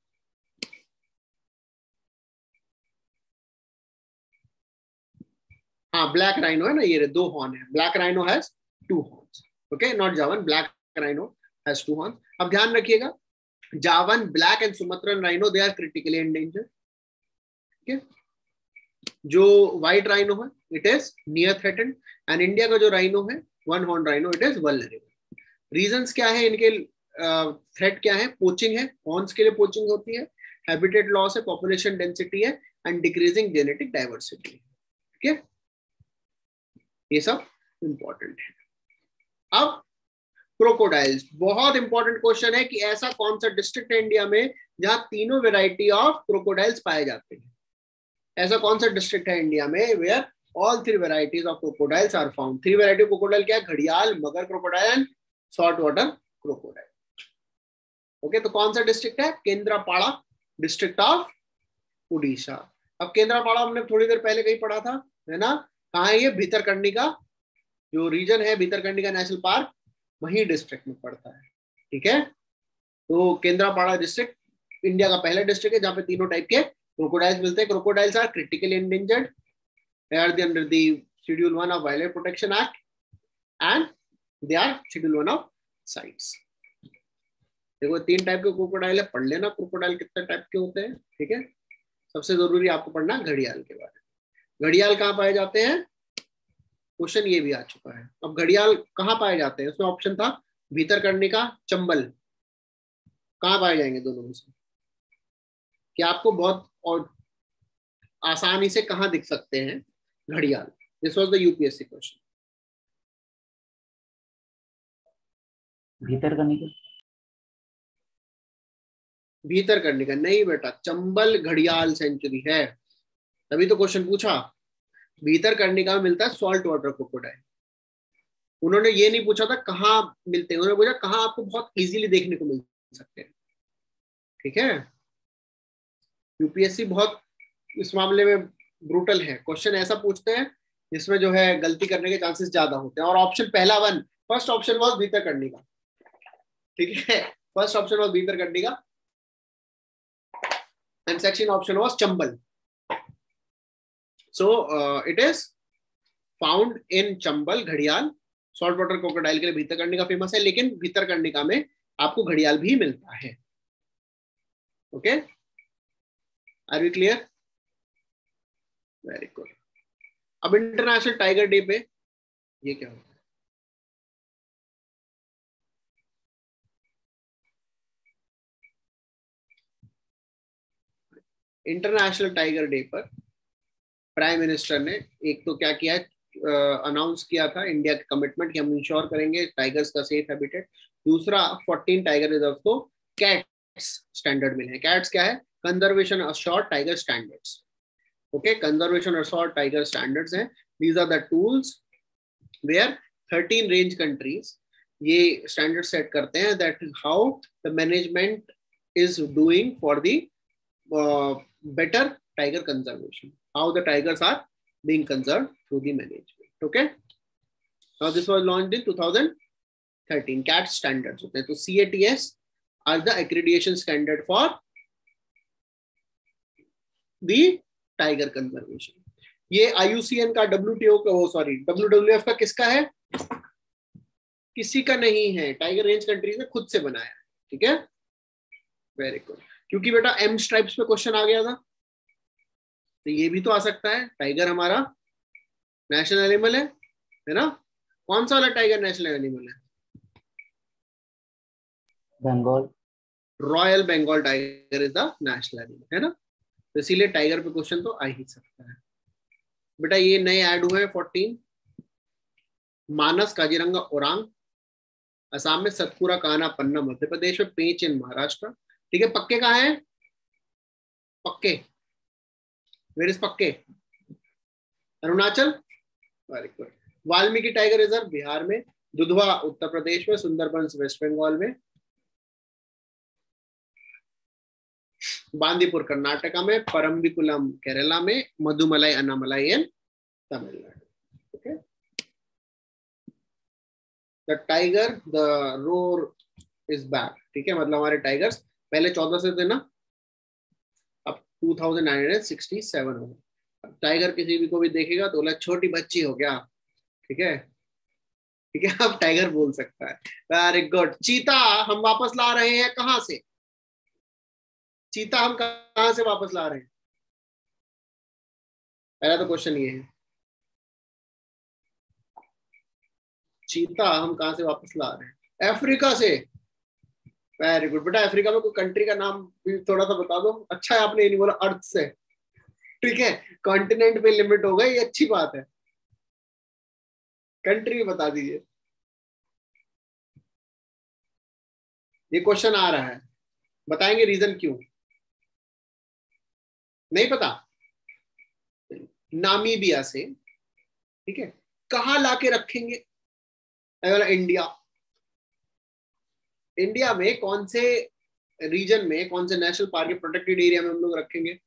हाँ, ब्लैक राइनो है ना, ये 2 हॉर्न है, black rhino has 2 horns. Okay, not Javan, black rhino has 2 horns. अब ध्यान रखिएगा, Javan, black and Sumatran rhino they are critically endangered, ठीक है। जो व्हाइट राइनो है it is near threatened and India का जो राइनो है 1 horn rhino, it is vulnerable. Reasons क्या है इनके? थ्रेट क्या है? पोचिंग है, हॉर्न्स के लिए पोचिंग होती है, हैबिटेट लॉस है, पॉपुलेशन डेंसिटी है एंड डिक्रीजिंग जेनेटिक डाइवर्सिटी, ठीक है, ये सब इंपॉर्टेंट है। अब क्रोकोडाइल्स, बहुत इंपॉर्टेंट क्वेश्चन है कि ऐसा कौन सा डिस्ट्रिक्ट है इंडिया में जहां तीनों वेराइटी ऑफ क्रोकोडाइल्स पाए जाते हैं? ऐसा कौन सा डिस्ट्रिक्ट है इंडिया में where all 3 varieties of crocodiles are found? 3 variety of crocodile क्या है? घड़ियाल, mugger crocodile and salt water crocodile. Okay, तो कौन सा डिस्ट्रिक्ट है? Kendrapara district of Orissa. अब केंद्रापाड़ा हमने थोड़ी देर पहले कहीं पढ़ा था, है ना, कहाँ है ये? भीतरकनिका जो रीजन है, भीतरकनिका नेशनल पार्क, वही डिस्ट्रिक्ट में पड़ता है, ठीक है। तो केंद्रापाड़ा डिस्ट्रिक्ट इंडिया का पहला डिस्ट्रिक्ट है जहाँ पे तीनों टाइप के क्रोकोडाइल्स मिलते हैं। Crocodiles are critically endangered, they are under the Schedule 1 of Wildlife Protection Act and they are Schedule 1 of CITES। देखो 3 टाइप के क्रोकोडाइल है, पढ़ लेना क्रोकोडाइल कितने टाइप के होते हैं, ठीक है। सबसे जरूरी आपको पढ़ना घड़ियाल के बारे में। घड़ियाल कहाँ पाए जाते हैं? क्वेश्चन ये भी आ चुका है। अब घड़ियाल कहाँ पाए जाते हैं? उसमें ऑप्शन था भीतरकनिका, चंबल, कहाँ पाए जाएंगे दोनों में से? क्या आपको बहुत और आसानी से कहाँ दिख सकते हैं घड़ियाल? This was the UPSC question. Bhitarkanika, Bhitarkanika नहीं बेटा, चंबल घड़ियाल सेंचुरी है, तभी तो क्वेश्चन पूछा। भीतरकनिका में मिलता है सॉल्ट वाटर क्रोकोडाइल। उन्होंने ये नहीं पूछा था कहाँ मिलते हैं, उन्होंने पूछा कहाँ आपको बहुत इजीली देखने को मिल सकते हैं, ठीक है। यूपीएससी बहुत इस मामले में ब्रूटल है, क्वेश्चन ऐसा पूछते हैं जिसमें जो है गलती करने के चांसेस ज्यादा होते हैं। और ऑप्शन पहला one, first option was Bhitarkanika, ठीक है, first option was Bhitarkanika and second option was Chambal. So it is found in Chambal, घड़ियाल। सॉल्ट वाटर क्रोकोडाइल के लिए भितरकनिका फेमस है, लेकिन भितरकनिका में आपको घड़ियाल भी मिलता है। Okay, are we clear? Very good. अब इंटरनेशनल टाइगर डे पे ये क्या होता है? इंटरनेशनल टाइगर डे पर प्राइम मिनिस्टर ने एक तो क्या किया है, अनाउंस किया था इंडिया का कमिटमेंट कि हम इंश्योर करेंगे टाइगर्स का सेफ हैबिटेट। दूसरा, 14 टाइगर रिजर्व को कैट्स स्टैंडर्ड मिले हैं। कैट्स क्या है? Conservation assured tiger standards. Okay, conservation assured tiger standards हैं। These are the tools where 13 range countries ये स्टैंडर्ड सेट करते हैं, that how the management is doing for the better tiger conservation, how the tigers are being conserved through the management. Okay, now this was launched in 2013. CAT standards होते हैं, तो CATS are the accreditation standard for the tiger conservation. ये IUCN का, WTO का, वो सॉरी WWF का किसका है? किसी का नहीं है, टाइगर रेंज कंट्रीज ने खुद से बनाया। ठीक है, वेरी गुड। क्योंकि बेटा एम स्ट्राइप्स पे क्वेश्चन आ गया था, तो ये भी तो आ सकता है। टाइगर हमारा नेशनल एनिमल है ना? कौन सा वाला टाइगर नेशनल एनिमल है? Bengal, royal Bengal tiger is the national animal, है ना? तो इसीलिए टाइगर पे क्वेश्चन तो आ ही सकता है। बेटा ये नए ऐड हुए हैं 14, मानस, काजीरंगा, ओरांग असम में, सतपुरा, कान्हा, पन्ना मध्य प्रदेश में, पेंच इन महाराष्ट्र। ठीक है, पक्के कहाँ हैं? पक्के, where is Pakke? Arunachal, very good. Valmiki tiger reserve Bihar में, दुधवा उत्तर प्रदेश में, सुंदरबंस वेस्ट बंगाल में, बांदीपुर कर्नाटका में, परम्बिकुलम केरला में, Mudumalai Anamalai in Tamil Nadu. Okay, the tiger the roar is back. ठीक है, मतलब हमारे टाइगर्स पहले 14 से थे ना, अब 2967 हो गए। टाइगर किसी भी को भी देखेगा तो बोला छोटी बच्ची हो क्या? ठीक है, ठीक है, अब टाइगर बोल सकता है। Very good. चीता हम वापस ला रहे हैं, कहां से? चीता हम कहां से वापस ला रहे हैं? पहला तो क्वेश्चन ये है, चीता हम कहां से वापस ला रहे हैं? अफ्रीका से। वेरी गुड बेटा, अफ्रीका में कोई कंट्री का नाम भी थोड़ा सा बता दो। अच्छा है आपने ये नहीं बोला अर्थ से, ठीक है, कॉन्टिनेंट पे लिमिट हो गई, ये अच्छी बात है। कंट्री बता दीजिए, ये क्वेश्चन आ रहा है, बताएंगे रीजन क्यों? नहीं पता? नामीबिया से, ठीक है, कहां लाके रखेंगे? इंडिया। इंडिया में कौन से रीजन में, कौन से नेशनल पार्क के प्रोटेक्टेड एरिया में हम लोग रखेंगे?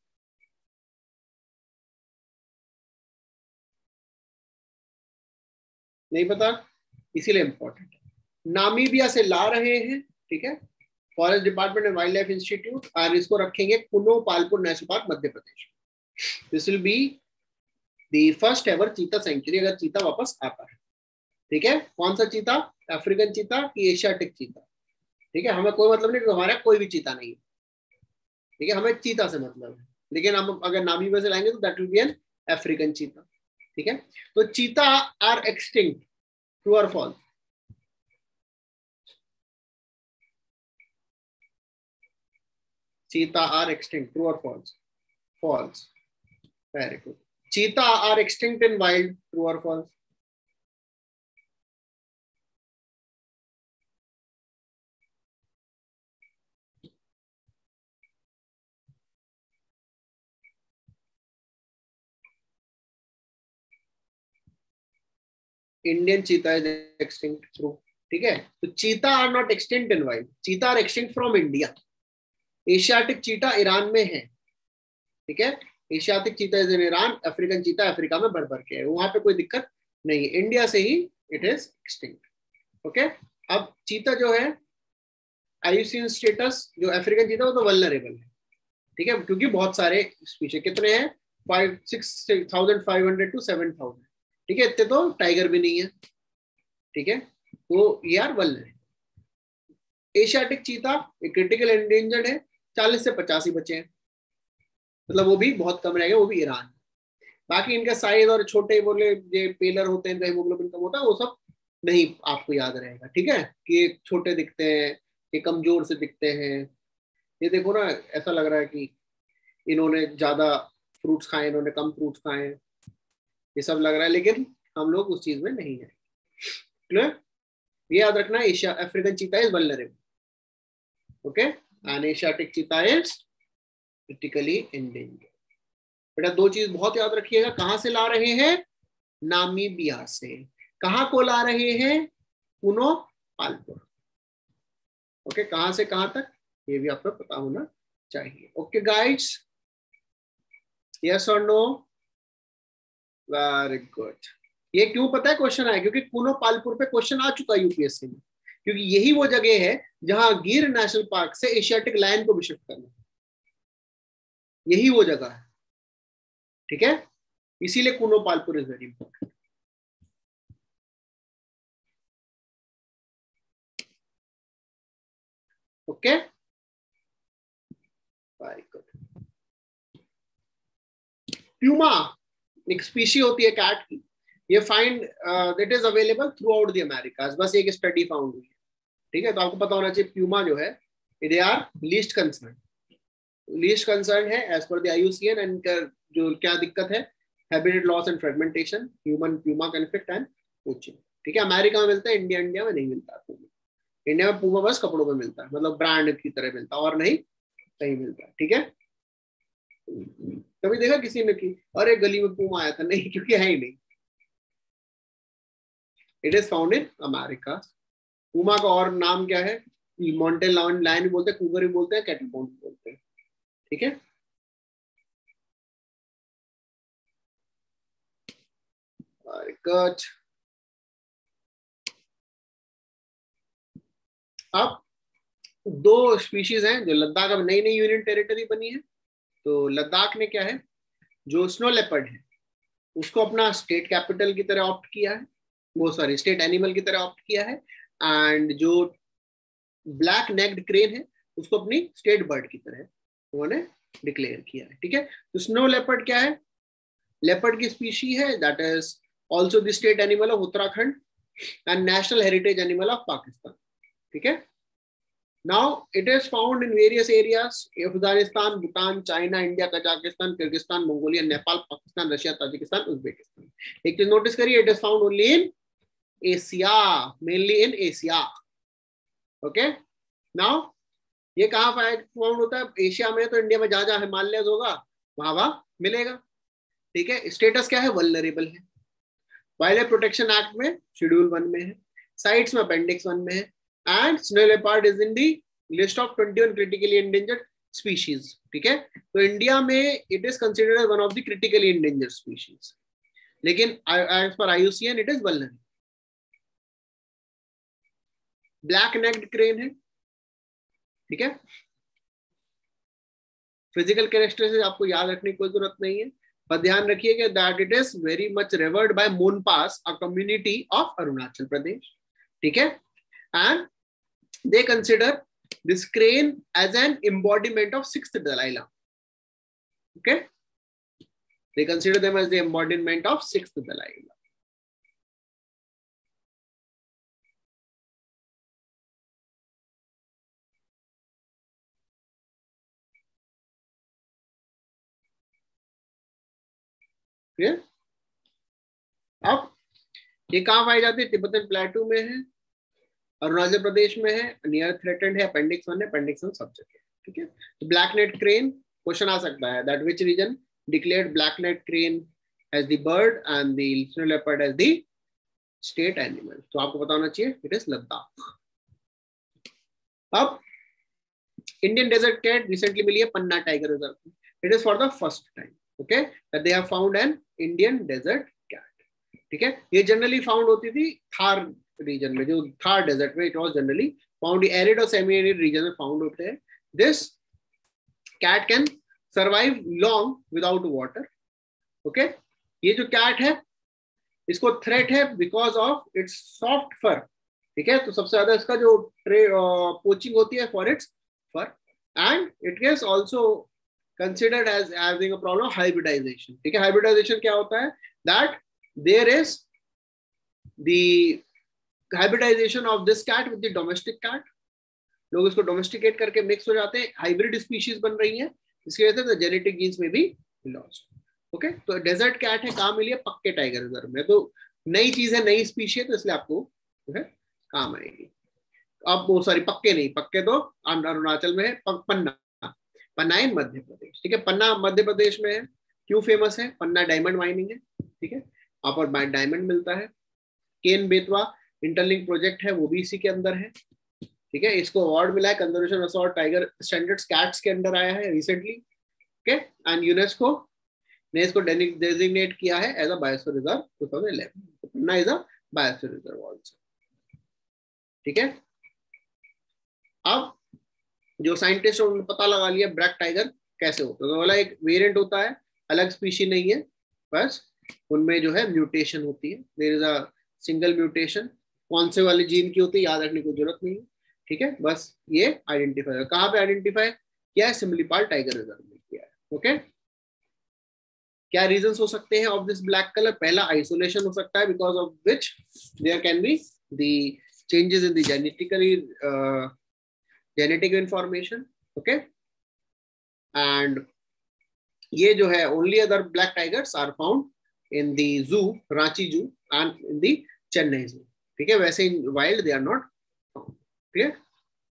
नहीं पता, इसीलिए इंपॉर्टेंट है। नामीबिया से ला रहे हैं, ठीक है, forest department and wild life institute, और इसको रखेंगे Kuno Palpur national park Madhya Pradesh. This will be the first ever cheetah sanctuary, अगर चीता वापस आता है। ठीक है, कौन सा चीता? अफ्रीकन चीता कि एशियाटिक चीता? ठीक है, हमें कोई मतलब नहीं कि हमारा कोई भी चीता नहीं है, ठीक है, हमें चीता से मतलब है, लेकिन हम अगर नामीबिया से लाएंगे तो that will be an African cheetah. ठीक है, तो चीता आर एक्सटिंक्ट, ट्रू और false? Cheetah are extinct, true और false? False. Very good. Cheetah are extinct in wild, true और false? Indian cheetah is extinct, true. ठीक है, तो cheetah are not extinct in wild, cheetah are extinct from India. Asiatic cheetah Iran में है, ठीक है, Asiatic cheetah is in Iran, African cheetah Africa में बढ़ बढ़ के है, वहां पे कोई दिक्कत नहीं है, इंडिया से ही इट इज एक्सटिंक्ट। ओके, अब चीता जो है आईयूसीएन स्टेटस, जो अफ्रीकन चीता वो तो वल्नरेबल है, ठीक है, क्योंकि बहुत सारे स्पीशीज कितने हैं 6,500 to 7,000, ठीक है, इतने तो टाइगर भी नहीं है, ठीक है, तो ये are vulnerable. Asiatic cheetah critical endangered है, 40 से 50 ही बचे हैं, मतलब वो भी बहुत कम रहेगा, वो भी ईरान। बाकी इनका साइज और छोटे बोले जो पेलर होते हैं, इनका हीमोग्लोबिन कम होता है, वो सब नहीं आपको याद रहेगा, ठीक है, कि छोटे दिखते हैं, ये कमजोर से दिखते हैं, ये देखो ना ऐसा लग रहा है कि इन्होंने ज्यादा फ्रूट्स खाए, इन्होंने कम फ्रूट्स खाए, ये सब लग रहा है, लेकिन हम लोग उस चीज में नहीं है। क्लियर, ये याद रखना, Asia African cheetah is vulnerable, okay, and Asiatic cheetah is critically endangered. बेटा दो चीज बहुत याद रखिएगा, कहां से ला रहे हैं, नामीबिया से, कहां को ला रहे हैं, कुनो पालपुर, ओके, कहां से कहां तक ये भी आपको पता होना चाहिए। ओके गाइड्स, यस और नो, वेरी गुड। ये क्यों पता है क्वेश्चन आया, क्योंकि कुनो पालपुर पे क्वेश्चन आ चुका है यूपीएससी में, क्योंकि यही वो जगह है जहां गिर नेशनल पार्क से एशियाटिक लायन को भी शिफ्ट करना, यही वो जगह है, ठीक है, इसीलिए Kuno Palpur is very important. Okay, very good. Puma एक स्पीशी होती है कैट की, ये find that is available throughout the Americas, बस एक स्टडी फाउंड हुई है, ठीक है, तो आपको पता होना चाहिए प्यूमा जो है दे आर लीस्ट कंसर्न है as per the IUCN, and जो क्या दिक्कत है, habitat loss and fragmentation, human puma conflict and poaching, ठीक है, अमेरिका में मिलता है, इंडिया में नहीं मिलता पूमा, इंडिया में पूमा बस कपड़ों में मिलता है, मतलब ब्रांड की तरह मिलता है और नहीं कहीं मिलता है, ठीक है। कभी देखा किसी ने कि अरे गली में पूमा आया था, नहीं, क्योंकि है ही नहीं, it is found in America. Puma का और नाम क्या है, मॉन्टेन लायन भी बोलते हैं, कूगर भी बोलते हैं, कैटलपॉन्ड भी बोलते हैं, ठीक है। अब दो स्पीशीज हैं जो लद्दाख, अब नई नई यूनियन टेरिटरी बनी है, तो लद्दाख ने क्या है, जो स्नो लेपर्ड है उसको अपना स्टेट कैपिटल की तरह ऑप्ट किया है, वो सॉरी स्टेट एनिमल की तरह ऑप्ट किया है, एंड जो ब्लैक नेक्ड क्रेन है उसको अपनी स्टेट बर्ड की तरह उन्होंने डिक्लेयर किया है, ठीक है। तो स्नो लेपर्ड क्या है, लेपर्ड की स्पीशी है, that is also the state animal of Uttarakhand and national heritage animal of Pakistan, ठीक है। Now it is found in various areas: Afghanistan, Bhutan, China, India, Kazakhstan, Kyrgyzstan, Mongolia, Nepal, Pakistan, Russia, Tajikistan, Uzbekistan. एक चीज नोटिस करिए, it is found only in Asia, mainly in Asia. Okay. Now ये कहाँ फाउंड होता है, एशिया में, तो इंडिया में जहां जहां हिमालय होगा वहां वहां मिलेगा, ठीक है। स्टेटस क्या है, वल्नरेबल है, वाइल्ड लाइफ प्रोटेक्शन एक्ट में शेड्यूल 1 में है, साइट्स में अपेंडिक्स 1 में है, and snow leopard is in the list of 21 critically endangered species, ठीक है। तो इंडिया में it is considered as one of the critically endangered species, लेकिन as per IUCN it is vulnerable। Black necked crane है, ठीक है, फिजिकल कैरेक्टरिस्टिक्स आपको याद रखने की कोई जरूरत नहीं है, पर ध्यान रखिएगा that it is very much revered by Monpas, a community of Arunachal Pradesh, ठीक है, and they consider this crane as an embodiment of 6th Dalai Lama, okay, they consider them as the embodiment of 6th Dalai Lama। क्लियर। अब ये कहां पाई जाती है, तिब्बतन प्लेटू में है, अरुणाचल प्रदेश में है, नियर थ्रेटेंड है, अपेंडिक्स 1 है, अपेंडिक्स 1 सब जगह, ठीक है। तो ब्लैक नेट क्रेन क्वेश्चन आ सकता है, that which region declared black necked crane as the bird and the snow leopard as the state animal, तो आपको पता होना चाहिए इट इज लद्दाख। अब इंडियन डेजर्ट कैट रिसेंटली मिली है Panna tiger reserve, it is for the first time, okay, that they have found an Indian desert cat. ठीक है, ये जनरली फाउंड होती थी थार रीजन में, जो थार डेजर्ट में it was generally found. Arid और सेमी एरिड रीजन में फाउंड होते हैं. This cat can survive long without water. Okay, ये जो कैट है इसको थ्रेट है because of its soft fur. ठीक है, तो सबसे ज्यादा इसका जो पोचिंग होती है for its fur. And it is also considered as having a problem hybridization. ठीक है, हाइब्रिडाइजेशन क्या होता है? That there is the hybridization of this cat with the domestic cat. लोग इसको डोमेस्टिकेट करके मिक्स हो जाते हैं, हाइब्रिड स्पीशीज बन रही है, इसकी वजह से जेनेटिक जीन्स में भी लॉस. ओके, तो डेजर्ट कैट है, काम मिली है पक्के टाइगर रिजर्व में. तो नई चीज है, नई स्पीशी है, तो इसलिए आपको जो है काम आएगी. अब वो सॉरी पक्के नहीं, पक्के तो अरुणाचल में है. पन्ना, पन्ना इन मध्य प्रदेश. ठीक है, पन्ना मध्य प्रदेश में है. क्यों फेमस है? पन्ना डायमंड माइनिंग है. ठीक है, वहां पर डायमंड मिलता है. केन बेतवा इंटरलिंक प्रोजेक्ट है, वो भी इसी के अंदर है. ठीक है, इसको अवार्ड मिला है conservation assured tiger standards cats के अंदर आया है रिसेंटली. ओके, एंड यूनेस्को ने इसको डेजिग्नेट किया है as a biosphere reserve 2011. Panna is a biosphere reserve also. ठीक है, अब जो साइंटिस्ट उन्होंने पता लगा लिया ब्लैक टाइगर कैसे होता है. तो वाला एक वेरिएंट होता है, अलग स्पीशी नहीं है, बस उनमें जो है म्यूटेशन होती है. There is a single mutation. कौन से वाले जीन की होती है याद रखने की जरूरत नहीं है. ठीक है, बस ये आइडेंटिफाई कहाँ पे आइडेंटिफाई किया है? सिमलीपाल टाइगर रिजर्व में किया है. ओके, क्या रीजंस हो सकते हैं ऑफ दिस ब्लैक कलर? पहला आइसोलेशन हो सकता है, because of which there can be the changes in the genetic information. Okay, and ये जो है only other black tigers are found in the zoo, Ranchi जू एंड इन द चेन्नई जू. ठीक है, वैसे in wild they are not found. ठीक है,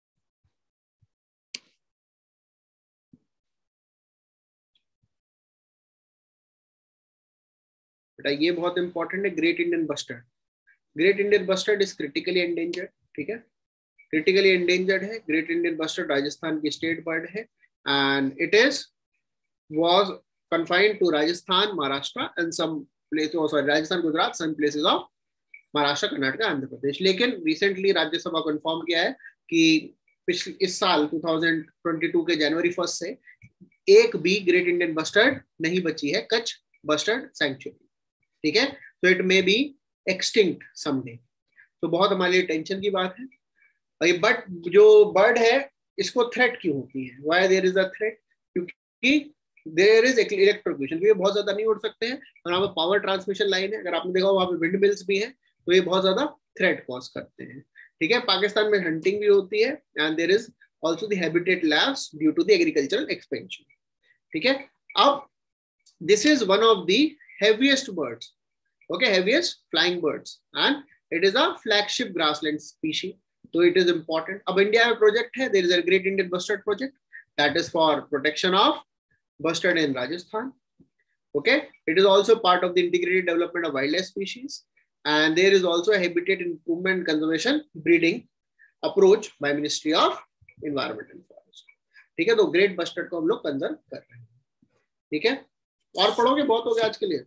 बेटा ये बहुत इंपॉर्टेंट है. Great Indian bustard. Great Indian bustard is critically endangered. ठीक है, क्रिटिकली एंडेंजर्ड है. ग्रेट इंडियन बस्टर्ड राजस्थान की स्टेट बर्ड है and it is was confined to Rajasthan, Maharashtra and some places, sorry, Rajasthan, Gujarat, some places of Maharashtra, Karnataka, Andhra Pradesh. लेकिन recently राज्यसभा को इन्फॉर्म किया है कि पिछले इस साल 2022 के जनवरी 1 से एक भी ग्रेट इंडियन बस्टर्ड नहीं बची है कच्छ बस्टर्ड सैंक्चुरी. ठीक है, तो it may be extinct someday. तो बहुत हमारे लिए टेंशन की बात है. बट जो बर्ड है इसको थ्रेट क्यों होती है? Why there is a threat? क्योंकि देयर इज इलेक्ट्रोक्यूशन. ये बहुत ज्यादा नहीं उड़ सकते हैं और वहाँ पे पावर ट्रांसमिशन लाइन है. अगर आपने देखा वहाँ पे विंड मिल्स भी हैं, तो ये बहुत ज्यादा थ्रेट कॉज करते हैं. ठीक है, पाकिस्तान में हंटिंग भी होती है and there is also the habitat loss due to the agricultural expansion. ठीक है, अब this is one of the heaviest birds. Okay, heaviest flying birds and it is a flagship grassland species. तो इट इज इंपॉर्टेंट. अब इंडिया में प्रोजेक्ट है, there is a great Indian bustard project that is for protection of bustard in Rajasthan. Okay, it is also part of the integrated development of wildlife species and there is also a habitat improvement conservation breeding approach by Ministry of Environment and Forest. ठीक है, तो ग्रेट बस्टर्ड को हम लोग कंजर्व कर रहे हैं. ठीक है, और पढ़ोगे? बहुत हो गया आज के लिए.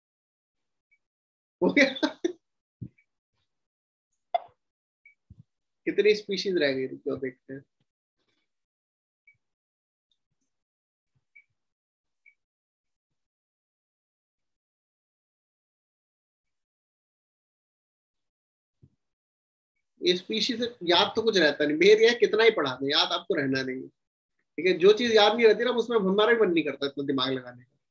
हो गया? कितनी स्पीशीज रह गई तो देखते हैं. ये स्पीशीज याद तो कुछ रहता नहीं. मेरे यहाँ कितना ही पढ़ा दे, याद आपको रहना नहीं. ठीक है, जो चीज याद नहीं रहती ना उसमें हमारा भी मन नहीं करता इतना दिमाग लगाने का.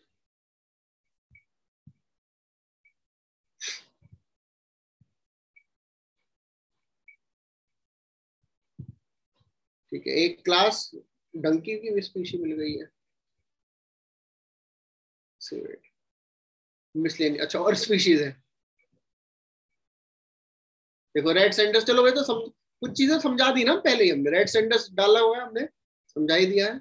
ठीक है, एक क्लास डंकी की भी स्पीशी मिल गई है. मिसलेनियस. अच्छा, और स्पीशीज है. देखो रेड सेंडर्स. चलो भाई, तो कुछ चीजें समझा दी ना पहले ही हमने. रेड सेंडर्स डाला हुआ है, हमने समझा ही दिया है.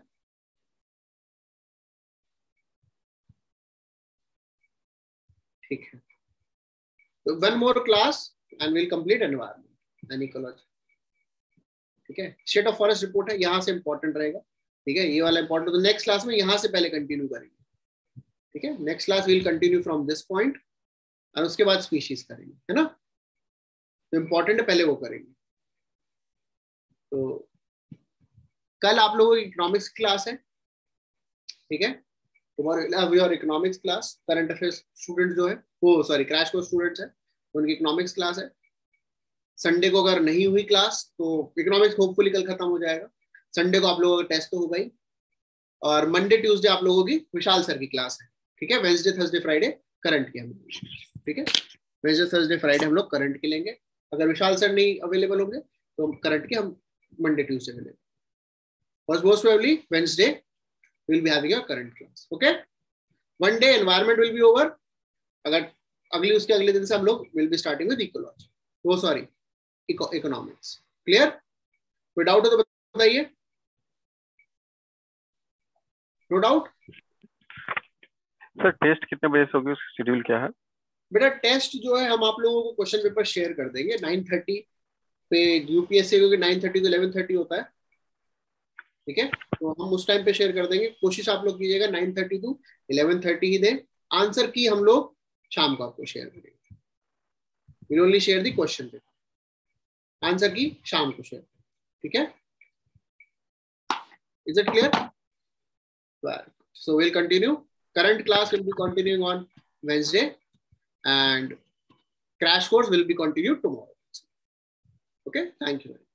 ठीक है, तो one more class and will complete environment and ecology. ठीक है, स्टेट ऑफ फॉरेस्ट रिपोर्ट है, यहाँ से इंपॉर्टेंट रहेगा. ठीक है, ये वाला इंपॉर्टेंट. तो नेक्स्ट क्लास में यहाँ से पहले कंटिन्यू करेंगे. ठीक है, next class will continue from this point और उसके बाद स्पीशीज करेंगे, है ना। तो इम्पोर्टेंट है, पहले वो करेंगे। तो कल आप लोगों की इकोनॉमिक्स क्लास है, ठीक है, तुम्हारे your economics class, current affairs student जो है वो, सॉरी क्रैश कोर्स स्टूडेंट्स है, उनकी इकोनॉमिक्स क्लास है। संडे को अगर नहीं हुई क्लास तो इकोनॉमिक्स होपफुली कल खत्म हो जाएगा। संडे को आप लोगों का टेस्ट तो होगा ही, और मंडे ट्यूसडे आप लोगों की विशाल सर की क्लास है, ठीक है। वेंसडे थर्सडे फ्राइडे करंट की हम, ठीक है, वेंसडे थर्सडे फ्राइडे हम लोग करंट की लेंगे। अगर विशाल सर नहीं अवेलेबल होंगे तो करंट की हम मंडे ट्यूसडे में लेंगे। most probably Wednesday we will be having a current class. Okay, one day environment will be over. अगर अगली उसके अगले दिन से हम लोग will be starting with ecology, वो सॉरी economics. Clear? कोई डाउट हो तो बताइए। No doubt. सर टेस्ट कितने बजे से होगी, उसका शेड्यूल क्या है? बेटा टेस्ट जो है हम आप लोगों को क्वेश्चन पेपर शेयर कर देंगे 9:30 पे यूपीएससी, क्योंकि 9:30 to 11:30 होता है, ठीक है। तो हम उस टाइम पे शेयर कर देंगे। कोशिश आप लोग कीजिएगा 9:30 to 11:30 ही दें। आंसर की हम लोग शाम को आपको शेयर करेंगे। Will only share the question paper, answer key शाम को शेयर, ठीक है। Is it clear? So we'll continue. Current class will be continuing on Wednesday and crash course will be continued tomorrow. Okay, thank you.